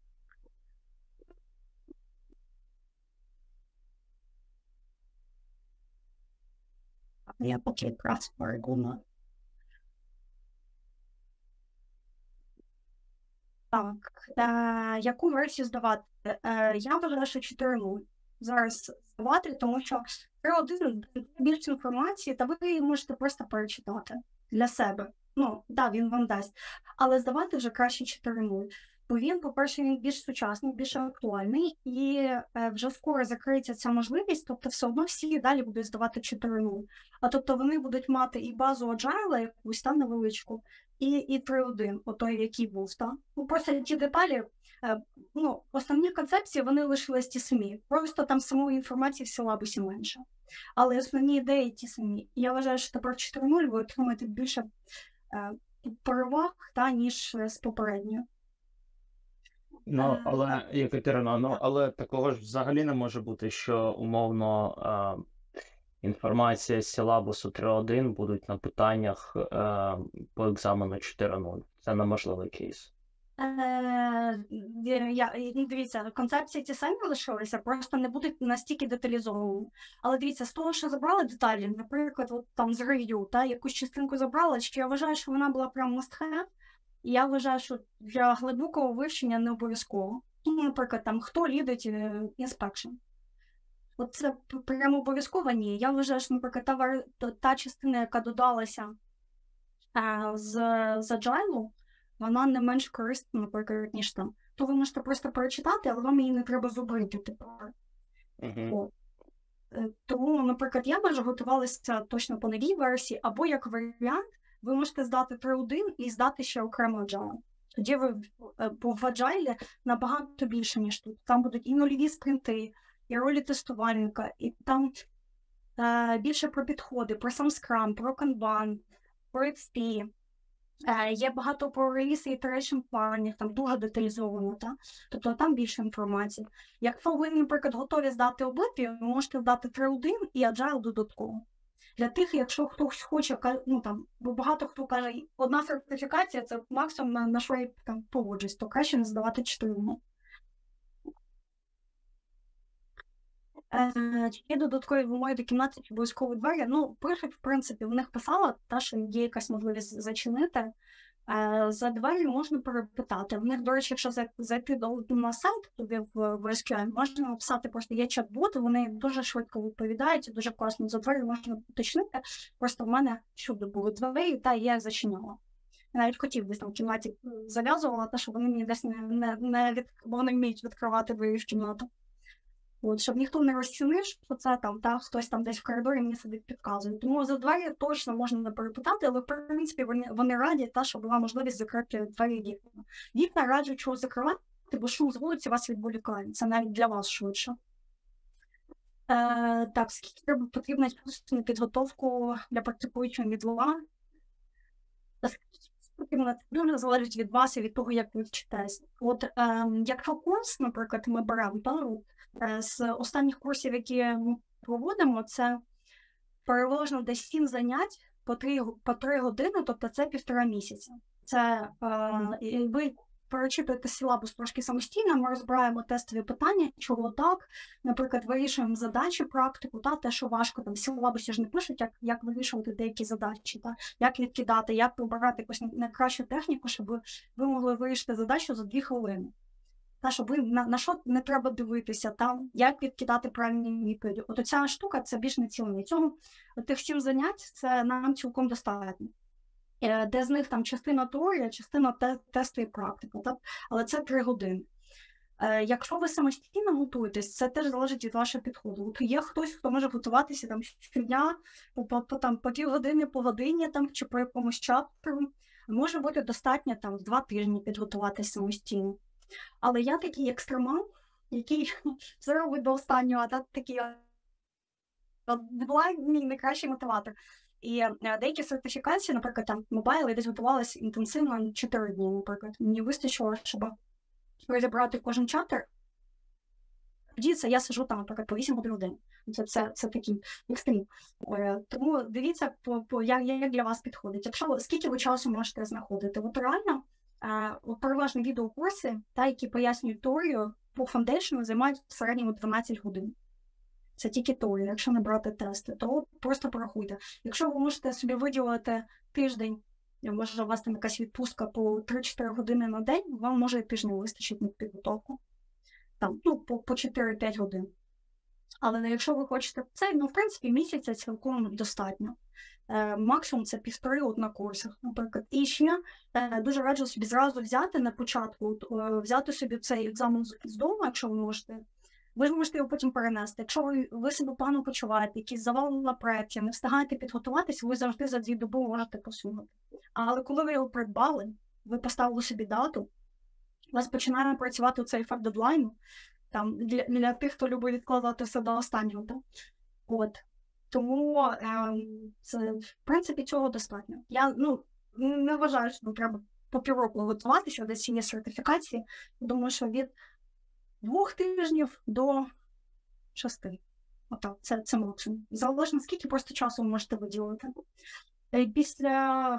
Я поки якраз перейду. Так, яку версію здавати? Я вважаю, що 4.0 зараз здавати, тому що 3.1 більше інформації, та ви можете просто перечитати для себе. Ну, так, він вам дасть. Але здавати вже краще 4.0. Бо він, по-перше, він більш сучасний, більш актуальний, і вже скоро закриється ця можливість, тобто все одно всі далі будуть здавати 4.0. А тобто вони будуть мати і базу Agile якусь там невеличку, і 3.1, отой, який був, так? Ну, просто ті деталі, ну, основні концепції, вони лишились ті самі. Просто там самої інформації в силабусі менше. Але основні ідеї ті самі. І я вважаю, що тепер 4.0 ви отримаєте більше переваг, ніж з попередньою.
Ну, але, Екатерина, але такого ж взагалі не може бути, що умовно інформація з силабусу 3.1 будуть на питаннях по екзамену 4.0. Це неможливий кейс.
Дивіться, концепції ті самі лишилися, просто не будуть настільки деталізовані. Але дивіться, з того, що забрали деталі, наприклад, от там з рев'ю, якусь частинку забрала, що я вважаю, що вона була прям must-have, і я вважаю, що для глибокого вивчення не обов'язково. Ну, наприклад, там, хто лідить inspection. От це прямо обов'язково ні. Я вважаю, що, наприклад, та частина, яка додалася з Agile, вона не менш корисна, наприклад, ніж там. То ви можете просто перечитати, але вам її не треба зубрити тепер. Тому, наприклад, я б готувалася точно по новій версії, або як варіант, ви можете здати 3.1 і здати ще окремо Agile. Тоді ви в Agile набагато більше, ніж тут. Там будуть і нульові спринти, і ролі тестувальника, і там більше про підходи, про сам Scrum, про Kanban, про XP. Є багато про реліз і iteration planning, там дуже деталізовано, тобто там більше інформації. Якщо ви, наприклад, готові здати обидві, ви можете здати 3.1 і Agile додатково. Для тих, якщо хтось хоче, ну там, бо багато хто каже, одна сертифікація, це максимум на що я там погоджусь, то краще не здавати 4.0. Є додаткові вимоги до кімнати чи обов'язкові двері. Ну, пишуть, в принципі, в них писала, що є якась можливість зачинити. За двері можна перепитати. В них, до речі, якщо зайти на сайт, тобі в SQL, можна написати, просто є чат-боти, вони дуже швидко відповідають, дуже класно. За двері можна уточнити. Просто в мене всюди були двері, та я зачиняла. Я навіть хотів десь там в кімнаті зав'язувала, щоб вони мені десь бо вони вміють відкривати двері в кімнату. От, щоб ніхто не розцінив, що це там, хтось там десь в коридорі мені сидить підказує. Тому за двері точно можна перепитати, але в принципі вони раді, щоб була можливість закрити двері вікна. Вікна раджу чого закривати, бо шум з вулиці вас відволікає. Це навіть для вас швидше. Так, скільки потрібна підготовку для практикуючого мідлова? Потрібно, дуже залежить від вас і від того, як ви вчитесь. От, якщо курс, наприклад, ми беремо, з останніх курсів, які ми проводимо, це переважно десь 7 занять по 3 години, тобто це 1,5 місяця. Це ви перечитуєте силабус трошки самостійно, ми розбираємо тестові питання, чого так, наприклад, вирішуємо задачі, практику, те, що важко, там в силабусі ж не пишуть, як вирішувати деякі задачі, як відкидати, як вибирати якусь найкращу техніку, щоб ви могли вирішити задачу за 2 хвилини. Щоб ви на що не треба дивитися, як відкидати правильні відповіді. От оця штука, це більш націлення. Цього, тих 7 занять, це нам цілком достатньо. Де з них там частина теорія, частина тесту і практика, але це 3 години. Якщо ви самостійно готуєтесь, це теж залежить від вашого підходу. От є хтось, хто може готуватися там щодня, по півгодини, по годині, чи по якомусь чаптеру. Може бути достатньо 2 тижні підготуватися самостійно. Але я такий екстремал, який все робить до останнього, а такий була мій найкращий мотиватор. І деякі сертифікації, наприклад, там мобайл, я десь готувалася інтенсивно 4 дні, наприклад. Мені вистачило, щоб розібрати кожен чаптер тоді це я сиджу там, наприклад, по 8 годин в день. Це такий екстрім. Тому дивіться, як для вас підходить. Якщо скільки ви часу можете знаходити. От реально, переважно відеокурси, які пояснюють теорію, по фаундейшну займають в середньому 12 годин. Це тільки теорія, якщо не брати тести, то просто порахуйте. Якщо ви можете собі виділити тиждень, може у вас там якась відпустка по 3-4 години на день, вам може тижня вистачить на підготовку. Там, по 4-5 годин. Але якщо ви хочете це, в принципі, місяця цілком достатньо. Максимум це 1,5 на курсах, наприклад. І ще дуже раджу собі зразу взяти на початку, взяти собі цей екзамен з дому, якщо ви можете. Ви ж можете його потім перенести. Якщо ви себе погано почуваєте, якісь завали на проєкті, не встигаєте підготуватись, ви завжди за 2 доби можете посунути. Але коли ви його придбали, ви поставили собі дату, у вас починає працювати цей ефект дедлайну, там, для тих, хто любить відкладати все до останнього. Так? От. Тому, це, в принципі, цього достатньо. Я не вважаю, що треба по півроку готуватися до цієї сертифікації, тому що від 2 тижнів до 6. Отак, це максимум. Залежно, скільки просто часу ви можете виділити. Після,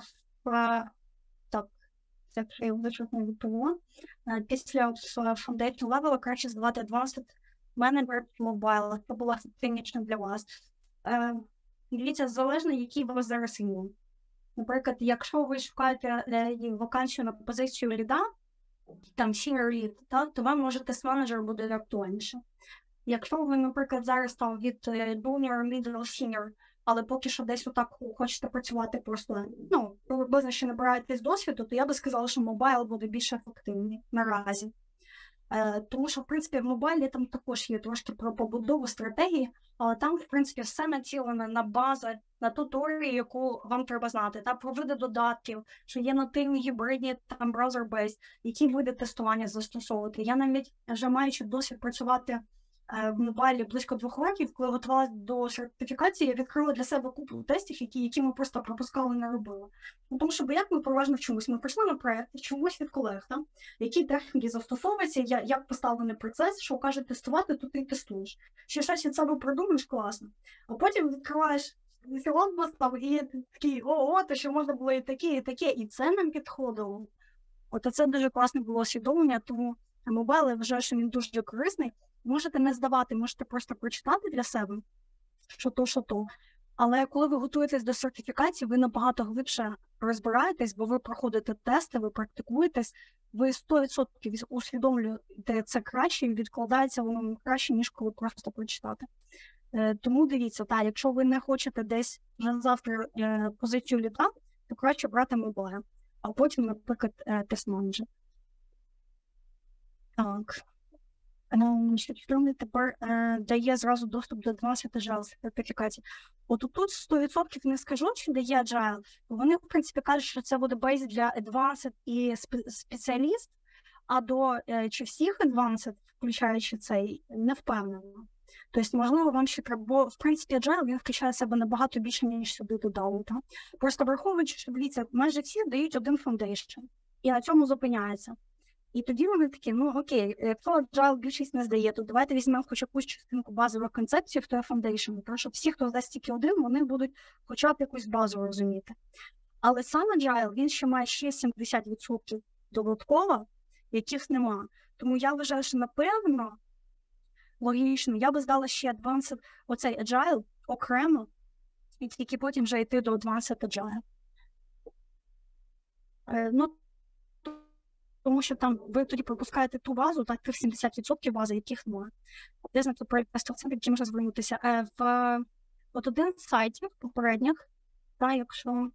це я вичерпно відповіла. Після Foundation Level краще здавати Advanced Manager Mobile. Це було фінішно для вас. Дивіться, залежно, який ви зараз рівень. Наприклад, якщо ви шукаєте вакансію на позицію ліда, там senior lead, то вам може тест-менеджер буде актуальніше. Якщо ви, наприклад, зараз там від junior, middle, senior, але поки що десь отак хочете працювати просто, приблизно ще набираєтесь досвіду, то я би сказала, що мобайл буде більш ефективний наразі. Тому що, в принципі, в мобайлі там також є трошки про побудову стратегії, але там, в принципі, все націлене на базу, на ту теорію, яку вам треба знати, про види додатків, що є нативні, гібридні, там, браузер-based, які види тестування застосовувати. Я навіть, вже маючи досвід працювати в мобайлі близько 2 років, коли готувалася до сертифікації, я відкрила для себе купу тестів, які ми просто пропускали і не робили. Тому що, як ми переважно вчимось? Ми прийшли на проєкт, вчимось від колег, які техніки застосовуються, як поставлений процес, що каже тестувати, то ти тестуєш. Ще щось від себе придумаєш, класно. А потім відкриваєш філонбус, і такий, то що можна було і таке, і це нам підходило. Це дуже класне було усвідомлення, тому мобайл, я вважаю, що він дуже корисний. Можете не здавати, можете просто прочитати для себе, що то. Але коли ви готуєтесь до сертифікації, ви набагато глибше розбираєтесь, бо ви проходите тести, ви практикуєтесь, ви 100% усвідомлюєте це краще і відкладається воно краще, ніж коли просто прочитати. Тому дивіться, якщо ви не хочете десь вже завтра позицію літа, то краще брати мобайл, а потім, наприклад, тест-менеджер. Так. Що тепер дає зразу доступ до Advanced Agile сертифікації. Тут 100% не скажу, чи дає Agile. Вони, в принципі, кажуть, що це буде бейс для Advanced і спеціаліст, а до чи всіх Advanced, включаючи цей, не впевнено. Тобто, можливо, вам ще треба, бо, в принципі, Agile, він включає себе набагато більше, ніж сюди додали. Просто враховуючи, що, дивіться, майже всі дають один foundation, і на цьому зупиняється. І тоді вони такі, окей, якщо Agile більшість не здає, то давайте візьмемо хоч якусь частинку базових концепцій в той Foundation, тому що всі, хто здасть тільки один, вони будуть хоча б якусь базу розуміти. Але сам Agile, він ще має ще 70% додатково, яких нема. Тому я вважаю, що, напевно, логічно, я би здала ще Advanced, оцей Agile окремо, і тільки потім вже йти до Advanced Agile. Тому що там ви тоді пропускаєте ту базу, тих 70% бази, яких немає. Де знати про тестовцем, які можна звернутися. Один з сайтів попередніх, якщо...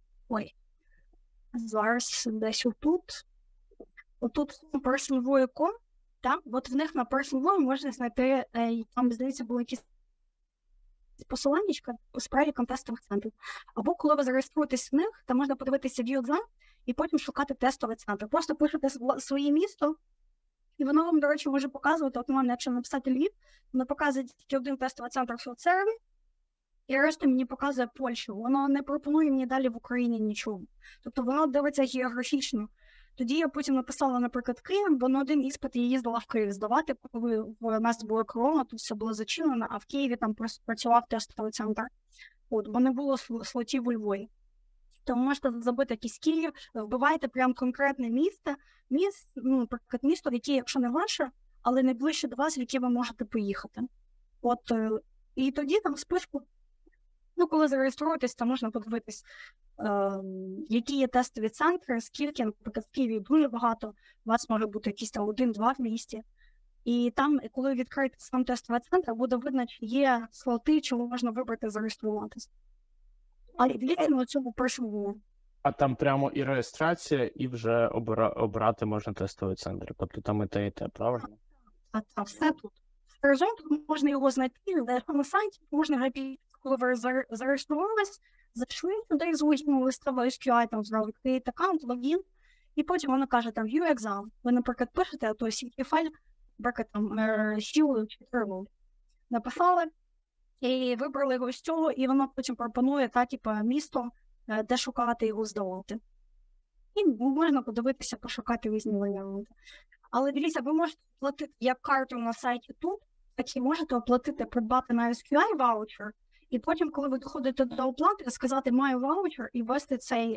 Зараз десь отут personvoy.com, от в них на personvoy можна знайти, там, здається, були якісь посиланнячка з переліком тестових центрів. Або коли ви зареєструєтесь в них, там можна подивитися view exam, і потім шукати тестовий центр. Просто пишете своє місто, і воно вам, до речі, може показувати, от вам, якщо написати Львів, воно показує тільки один тестовий центр в соцсерві, і решта мені показує Польщу. Воно не пропонує мені далі в Україні нічого. Тобто воно дивиться географічно, Тоді я потім написала, наприклад, Київ, бо на один іспит я їздила в Київ здавати, коли в нас була корона, тут все було зачинено, а в Києві там просто працював тестовий центр. От, бо не було слотів у Львові. Тому можете забити якийсь Київ, вбивайте прям конкретне місто, наприклад, місто, в яке, якщо не ваше, але найближче до вас, в яке ви можете поїхати. От, і тоді там в списку, коли зареєструєтесь, то можна подивитись, які є тестові центри, скільки, наприклад, в Києві дуже багато, у вас може бути якісь там 1-2 в місті. І там, коли відкрити сам тестовий центр, буде видно, чи є слоти, чому можна вибрати зареєструватися. А дивіться на цьому першому.
А там прямо і реєстрація, і вже обрати можна тестовий центр. Тобто там і те, правильно?
А все тут. Разом тут можна його знайти, на сайті можна, коли ви зареєструвалися, зайшли туди з візьму листовий SQI, там зробити create аккаунт, логін, і потім воно каже там view exam. Ви, наприклад, пишете, а то CT файл, наприклад, там сілою чи термом. Написали, і вибрали його з цього, і воно потім пропонує місто, де шукати його здавати. І можна подивитися, пошукати різні варіанти. Але дивіться, ви можете платити як карту на сайті тут, так і можете оплатити, придбати на SQI ваучер, і потім, коли ви доходите до оплати, сказати «маю ваучер» і ввести цей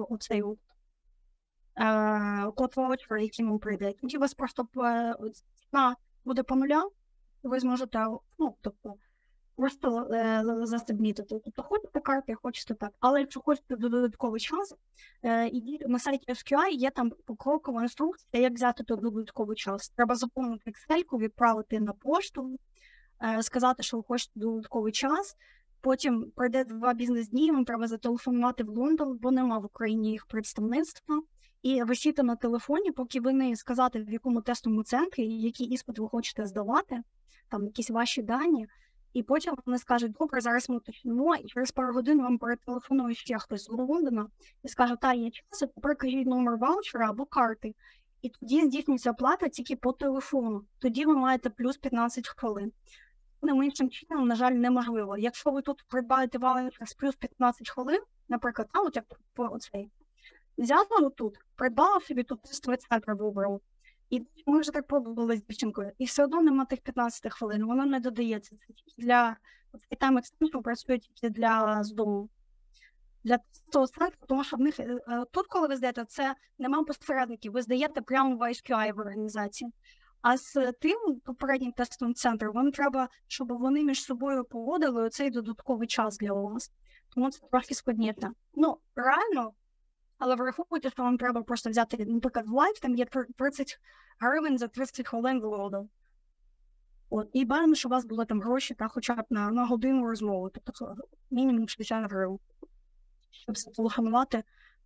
код ваучера, який вам прийде. Тоді у вас просто ціна буде по нулям, і ви зможете, просто засубмітити. Тобто хочете карти, хочете так. Але якщо хочете додатковий час, ідіть на сайті SQI, є там покрокова інструкція, як взяти той додатковий час. Треба заповнити Excel, відправити на пошту, сказати, що ви хочете додатковий час. Потім пройде 2 бізнес-дні, вам треба зателефонувати в Лондон, бо нема в Україні їх представництва. І висіти на телефоні, поки ви не сказати, в якому тестовому центрі, який іспит ви хочете здавати, там якісь ваші дані. І потім вони скажуть, добре, зараз ми уточнимо, і через пару годин вам перетелефонує ще хтось з Лондона і скаже, є час, прикажіть номер ваучера або карти. І тоді здійснюється оплата тільки по телефону. Тоді ви маєте плюс 15 хвилин. Іншим чином, на жаль, неможливо. Якщо ви тут придбаєте ваучер з плюс 15 хвилин, наприклад, як оцей, взяла тут, придбала собі тут тестовий центр вибрав. І ми вже так пробували з дівчинкою. І все одно нема тих 15 хвилин, воно не додається. Це тільки для Time Extension працює тільки для з дому. Для того центру, тому що в них тут, коли ви здаєте, це нема посередників, ви здаєте прямо в SQI в організації. А з тим попереднім тестовим центром вам треба, щоб вони між собою погодили оцей додатковий час для вас. Тому це трохи складніше. Реально, але враховуйте, що вам треба просто взяти, наприклад, в лайв, там є 30 гривень за 30 хвилин виводу. І бажано, що у вас були там гроші, хоча б на годину розмови, тобто мінімум 60 гривень, щоб зателефонувати.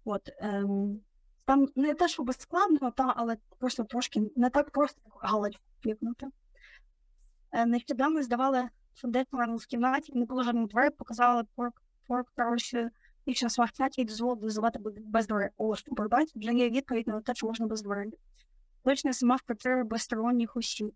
Там не те, що складно, але просто трошки не так просто галочку клікнути. Нещодавно здавали фундейшн в кімнаті, не було жодних дверей, показали коротше, і час в кімнаті дозволили здавати без дверей. Супер, бачите, вже є відповідь на те, що можна без дверей. Точно сама в квартирі безсторонніх осіб.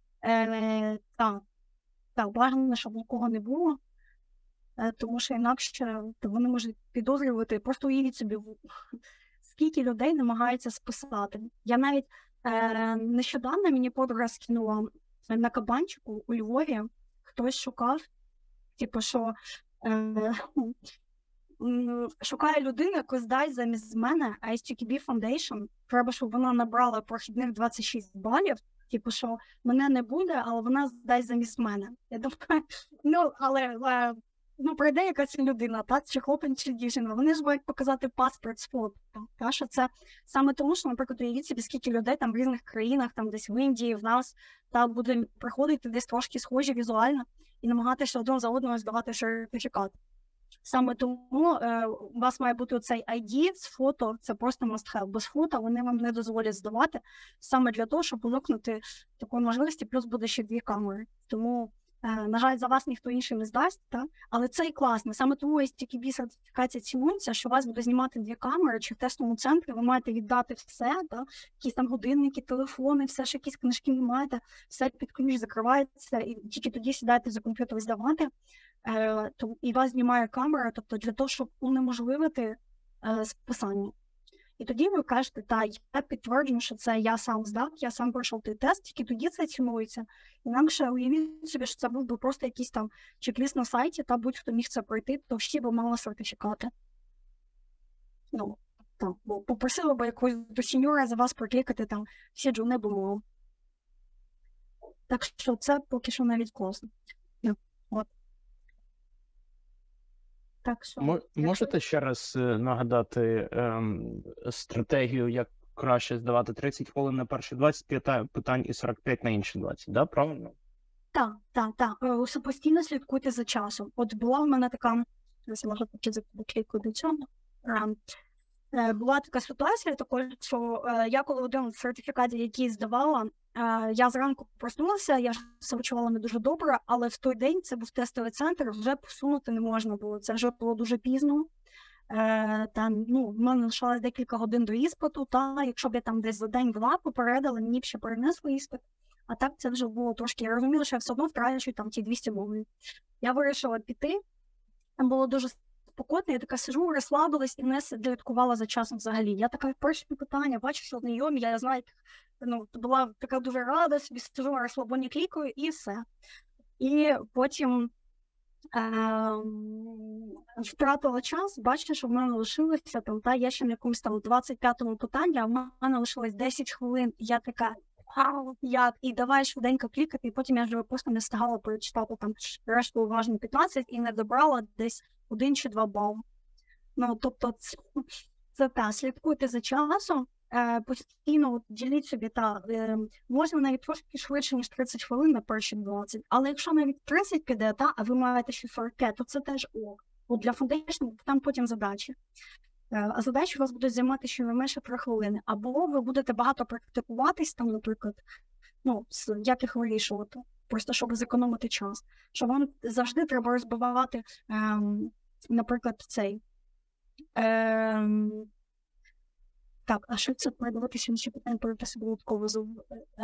Бажано, щоб нікого не було, тому що інакше вони можуть підозрювати. Просто уявіть собі, скільки людей намагаються списати. Я навіть нещодавно мені подруга скинула на кабанчику у Львові, хтось шукав, що шукає людину, яку здасть замість мене ISTQB Foundation. Треба, щоб вона набрала прохідних 26 балів, що мене не буде, але вона здасть замість мене. Я думаю, прийде якась людина, чи хлопець, чи дівчина, вони ж мають показати паспорт з фото. Що це саме тому, що, наприклад, уявіть собі, скільки людей там в різних країнах, там десь в Індії, в нас, буде приходити десь трошки схожі візуально і намагатися один за одного здавати сертифікат. Саме тому у вас має бути цей ID з фото, це просто must-have. Без фото вони вам не дозволять здавати, саме для того, щоб уникнути такої можливості, плюс буде ще 2 камери. Тому, на жаль, за вас ніхто інший не здасть, але це і класно. Саме тому ISTQB сертифікація цінується, що вас буде знімати 2 камери, чи в тестовому центрі ви маєте віддати все, якісь там годинники, телефони, все ж якісь книжки ви маєте, все під ключ закривається, і тільки тоді сідаєте за комп'ютер здавати. І вас знімає камера, тобто для того, щоб унеможливити списання. І тоді ви кажете, я підтверджую, що це я сам здав, я сам пройшов той тест, тільки тоді це цінується. Інакше уявіть собі, що це був би просто якийсь там чек-ліст на сайті, та будь-хто міг це пройти, то всі б мали сертифікати. Бо попросили б якогось до сеньора за вас проклікати там всі джуни бумагу. Так що це поки що навіть класно. От. Так що,
можете ще раз нагадати стратегію, як краще здавати 30 хвилин на перші 20 питань і 45 на інші 20, да? Правильно?
Так. Постійно слідкуйте за часом. От була в мене така, може поклікаю до цього, була така ситуація, також, що я коли один з сертифікатів, який здавала, я зранку проснулася, я все відчувала не дуже добре, але в той день, це був тестовий центр, вже посунути не можна було. Це вже було дуже пізно. В мене лишалось декілька годин до іспиту, якщо б я там десь за день-два попередила, мені б ще перенесли іспит. А так це вже було трошки, я розуміла, що я все одно втрачу там ті 200 мовлень. Я вирішила піти, там було дуже спокійно, я така сижу, розслабилась і не слідкувала за часом взагалі. Я така, перше питання, бачу, що знайомі, я знаю, була така дуже рада, собі сижу, розслаблені клікаю і все. І потім втратила час, бачу, що в мене лишилося я ще на якомусь 25-му питанні, а в мене лишилось 10 хвилин, і я така, як? І давай швиденько клікати, і потім я вже просто не встигала перечитати там решту уважно 15 і не добрала десь 1 чи 2 бали. Тобто це слідкуйте за часом, постійно діліть собі, можна навіть трошки швидше, ніж 30 хвилин на перші 20, але якщо навіть 30 піде, а ви маєте ще 45, то це теж ок. От для фундейшн там потім задачі. А задачі у вас будуть займати щонайменше 3 хвилини. Або ви будете багато практикуватись, наприклад, як їх вирішувати, просто щоб зекономити час. Що вам завжди треба розбивати, наприклад, цей. Так, а що це передаватися ще питання про себе додатково зуб?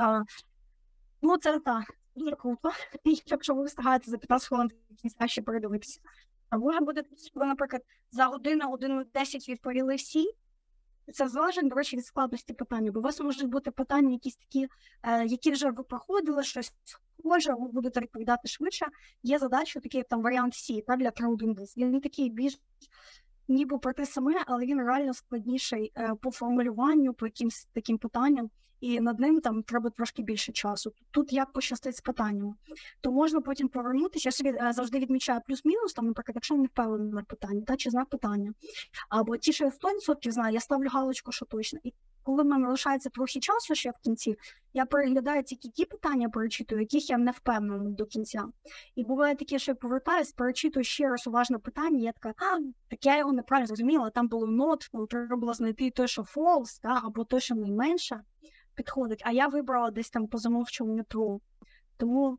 Це дуже круто. Якщо ви встигаєте за 15 хвилин кінця ще передивитися. А може буде, ви, наприклад, за годину 10 відповіли всі. Це залежить, до речі, від складності питання. Бо у вас можуть бути питання якісь такі, які вже ви проходили, щось схоже, ви будете відповідати швидше. Є задача, такий варіант C, для трудинглес. Він такий більш ніби про те саме, але він реально складніший по формулюванню, по якимсь таким питанням, і над ним треба трошки більше часу. Тут як пощастить з питаннями. То можна потім повернутися, я собі завжди відмічаю плюс-мінус, наприклад, якщо не впевнений на питання, чи знак питання. Або ті, що я 100% знаю, я ставлю галочку, що точно. І коли в мене лишається трохи часу ще в кінці, я переглядаю тільки ті питання, перечитую, яких я не впевнена до кінця. І буває таке, що я повертаюсь, перечитую ще раз уважно питання, і я така, так я його неправильно зрозуміла, там було not, треба було знайти той, що false, або той, що найменше підходить, а я вибрала десь по замовчуванню true. Тому,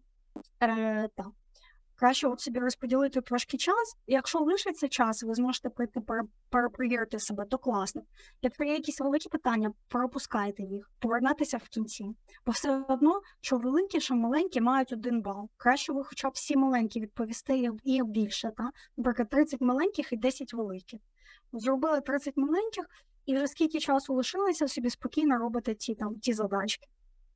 краще собі розподілити трошки час, і якщо лишиться час, ви зможете прийти перепровірити себе, то класно. Якщо є якісь великі питання, пропускайте їх, повернатися в кінці. Бо все одно, що великі, що маленькі мають 1 бал. Краще ви хоча б всі маленькі відповісти і більше, наприклад, 30 маленьких і 10 великих. Зробили 30 маленьких, і вже скільки часу лишилося, собі спокійно робите ті задачки.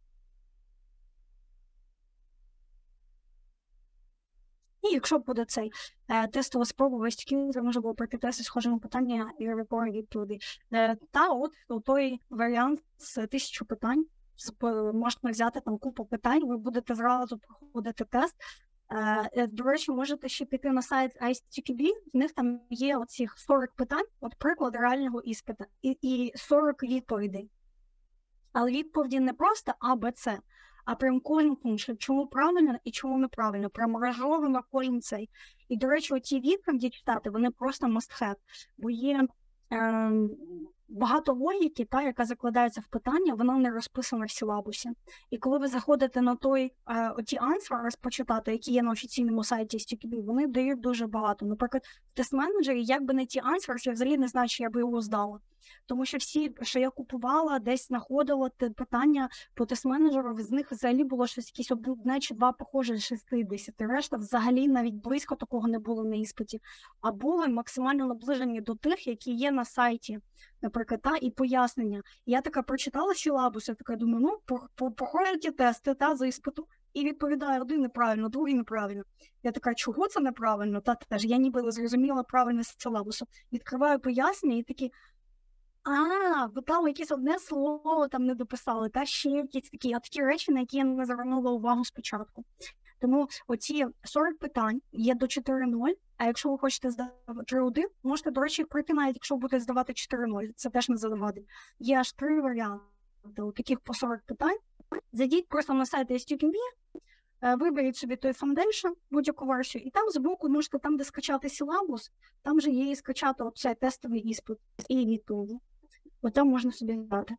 І якщо буде цей тестова спроба, ось тільки може було пройти тест, схоже на питання і відповіді. Той варіант з 1000 питань, можна взяти купу питань, ви будете зразу проходити тест. До речі, можете ще піти на сайт ICTQB, в них там є оці 40 питань, приклад реального іспиту, і 40 відповідей. Але відповіді не просто А, Б, С, а прям кожен пункт, чому правильно і чому неправильно, прям розжовано кожен цей. І, до речі, оці відповіді читати, вони просто must have, бо є багато логіки, яка закладається в питання, вона не розписана в силабусі. І коли ви заходите на ті answer розпочитати, які є на офіційному сайті STQB, вони дають дуже багато. Наприклад, в тест-менеджері, якби не ті answers, я взагалі не знаю, чи я би його здала. Тому що всі, що я купувала, десь знаходила питання по тест-менеджеру, з них взагалі було щось якісь одне чи два похоже з 60. Решта взагалі навіть близько такого не було на іспиті. А були максимально наближені до тих, які є на сайті, наприклад, і пояснення. Я така прочитала силабус, я така думаю, похоже ті тести за іспиту, і відповідає один неправильно, другий неправильно. Я така, чого це неправильно? Теж я ніби зрозуміла правильність силабусу. Відкриваю пояснення і такі, ви там якесь одне слово там не дописали, ще якісь такі речі, на які я не звернула увагу спочатку. Тому оці 40 питань є до 4.0, а якщо ви хочете здавати 3.1, можете, до речі, пройти навіть, якщо будете здавати 4.0, це теж не завадить. Є аж 3 варіанти, таких по 40 питань. Зайдіть просто на сайт STUDent.B, виберіть собі той Foundation, будь-яку версію, і там збоку можете, там, де скачати силабус, там же є і скачати оцей тестовий іспит і відповіді. От там можна собі дати.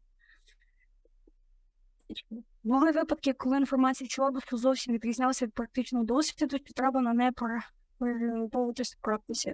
Були випадки, коли інформація силабусу зовсім відрізнялася від практичного досвіду, то треба на неї переповнитися в практиці.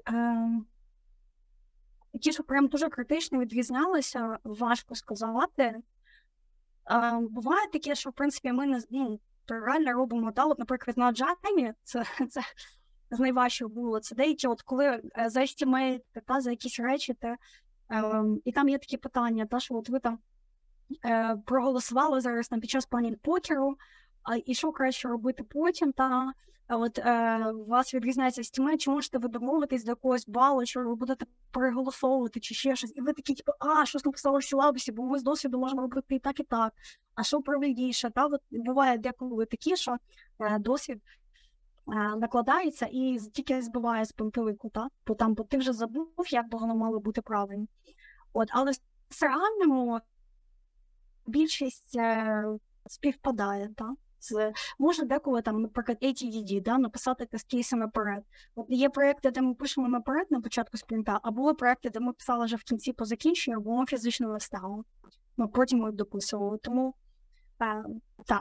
Ті, що прям дуже критично відрізнялися, важко сказати. Буває таке, що, в принципі, ми реально робимо, от, наприклад, на Agile, це з найважчих було, це деякі, от коли заестімейте, за якісь речі, і там є такі питання, що от ви там проголосували зараз під час планів покеру, і що краще робити потім, у вас відрізняється стімейт, чи можете ви домовитись до якогось балу, що ви будете переголосовувати, чи ще щось, і ви такі, щось написали в силабусі, бо ми з досвіду можемо робити і так, а що правильніше, от буває деколи такі, що досвід накладається і тільки збиває з пантелику, бо ти вже забув, як воно мало бути правильно. Але в реальному більшість співпадає, може деколи, наприклад, ATDD, написати тест-кейси наперед. Є проєкти, де ми пишемо наперед на початку спринта, а були проєкти, де ми писали вже в кінці по закінченню, бо ми фізично не встигали. Ми потім їх дописували. Тому, так.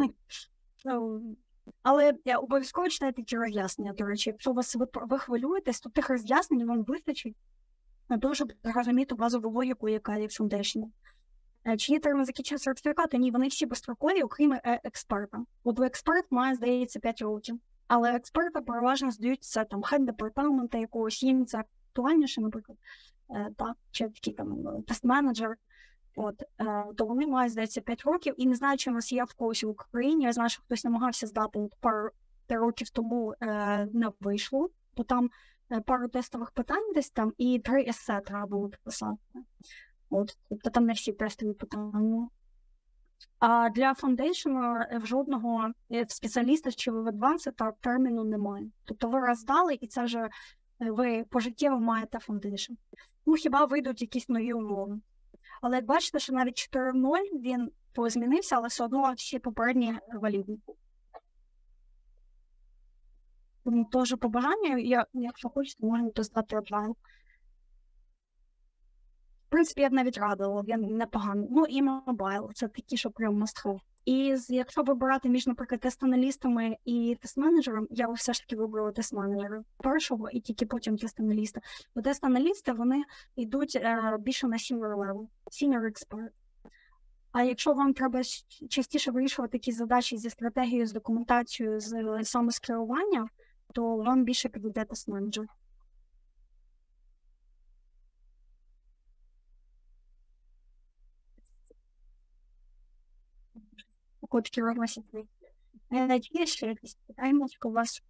Але обов'язково читайте ті роз'яснення, до речі. Якщо ви хвилюєтесь, то тих роз'яснень вам вистачить на те, щоб зрозуміти базову логіку, яка є в Foundation. Чи є термін закінчення сертифікату? Ні, вони всі безстрокові, окрім експерта. Експерт має, здається, 5 років. Але експерта переважно здаються хед департамента якогось, їм це актуальніше, наприклад, чи такий тест-менеджер. То вони мають, здається, 5 років, і не знаю, чи у нас є в когось в Україні. Я знаю, що хтось намагався здати пару років тому не вийшло, бо там пару тестових питань десь і 3 есе треба було писати. Тобто там не всі тестові питання. А для Foundation в жодного спеціаліста чи в Advanced терміну немає. Тобто ви роздали, і це вже ви пожиттєво маєте Foundation. Хіба вийдуть якісь нові умови. Але як бачите, що навіть 4.0 він позмінився, але все одно всі попередні валідні. Тому теж по бажанню, якщо хочете, можна достати онлайн. В принципі, я б навіть радила, він непоганий. І мобайл, це такі, що прям must-have. І якщо вибирати між, наприклад, тест-аналістами і тест-менеджером, я все ж таки вибрала тест-менеджера першого і тільки потім тест-аналіста. Бо тест-аналісти, вони йдуть більше на senior level, senior expert. А якщо вам треба частіше вирішувати якісь задачі зі стратегією, з документацією, з самоскерування, то вам більше підійде тест-менеджер. Котки робити. Є ще якісь питання у вас?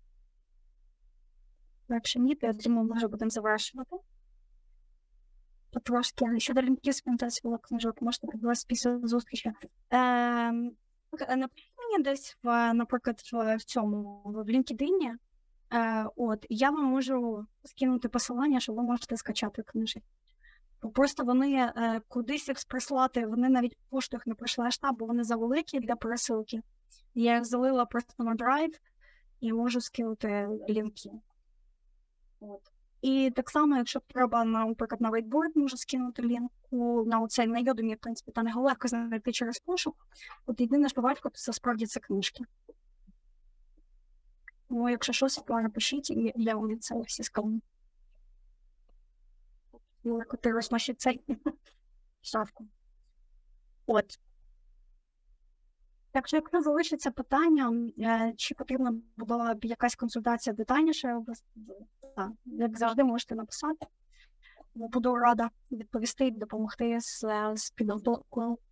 Якщо ні, то я думаю, може будемо завершувати. Потрошки. Щодо лінків з презентації книжок, можете подивитися після зустрічі. Напишіть мені десь, наприклад, в цьому, в LinkedIn. Я вам можу скинути посилання, що ви можете скачати книжки. Просто вони кудись їх прислати, вони навіть поштою не прийшли штаб, бо вони завеликі для пересилки. Я їх залила просто на драйв і можу скинути лінки. І так само, якщо треба, наприклад, на Whiteboard, можу скинути лінку на оцей, на Udemy, в принципі, та не легко знайти через пошук. Єдине, що важко, то це справді це книжки. Якщо щось, то напишіть, і я вам це всі скажу. Ти розмашить цей. ставку. От. Так що, якщо залишиться питання, чи потрібна була б якась консультація детальніше, як завжди можете написати. Буду рада відповісти і допомогти з підготовкою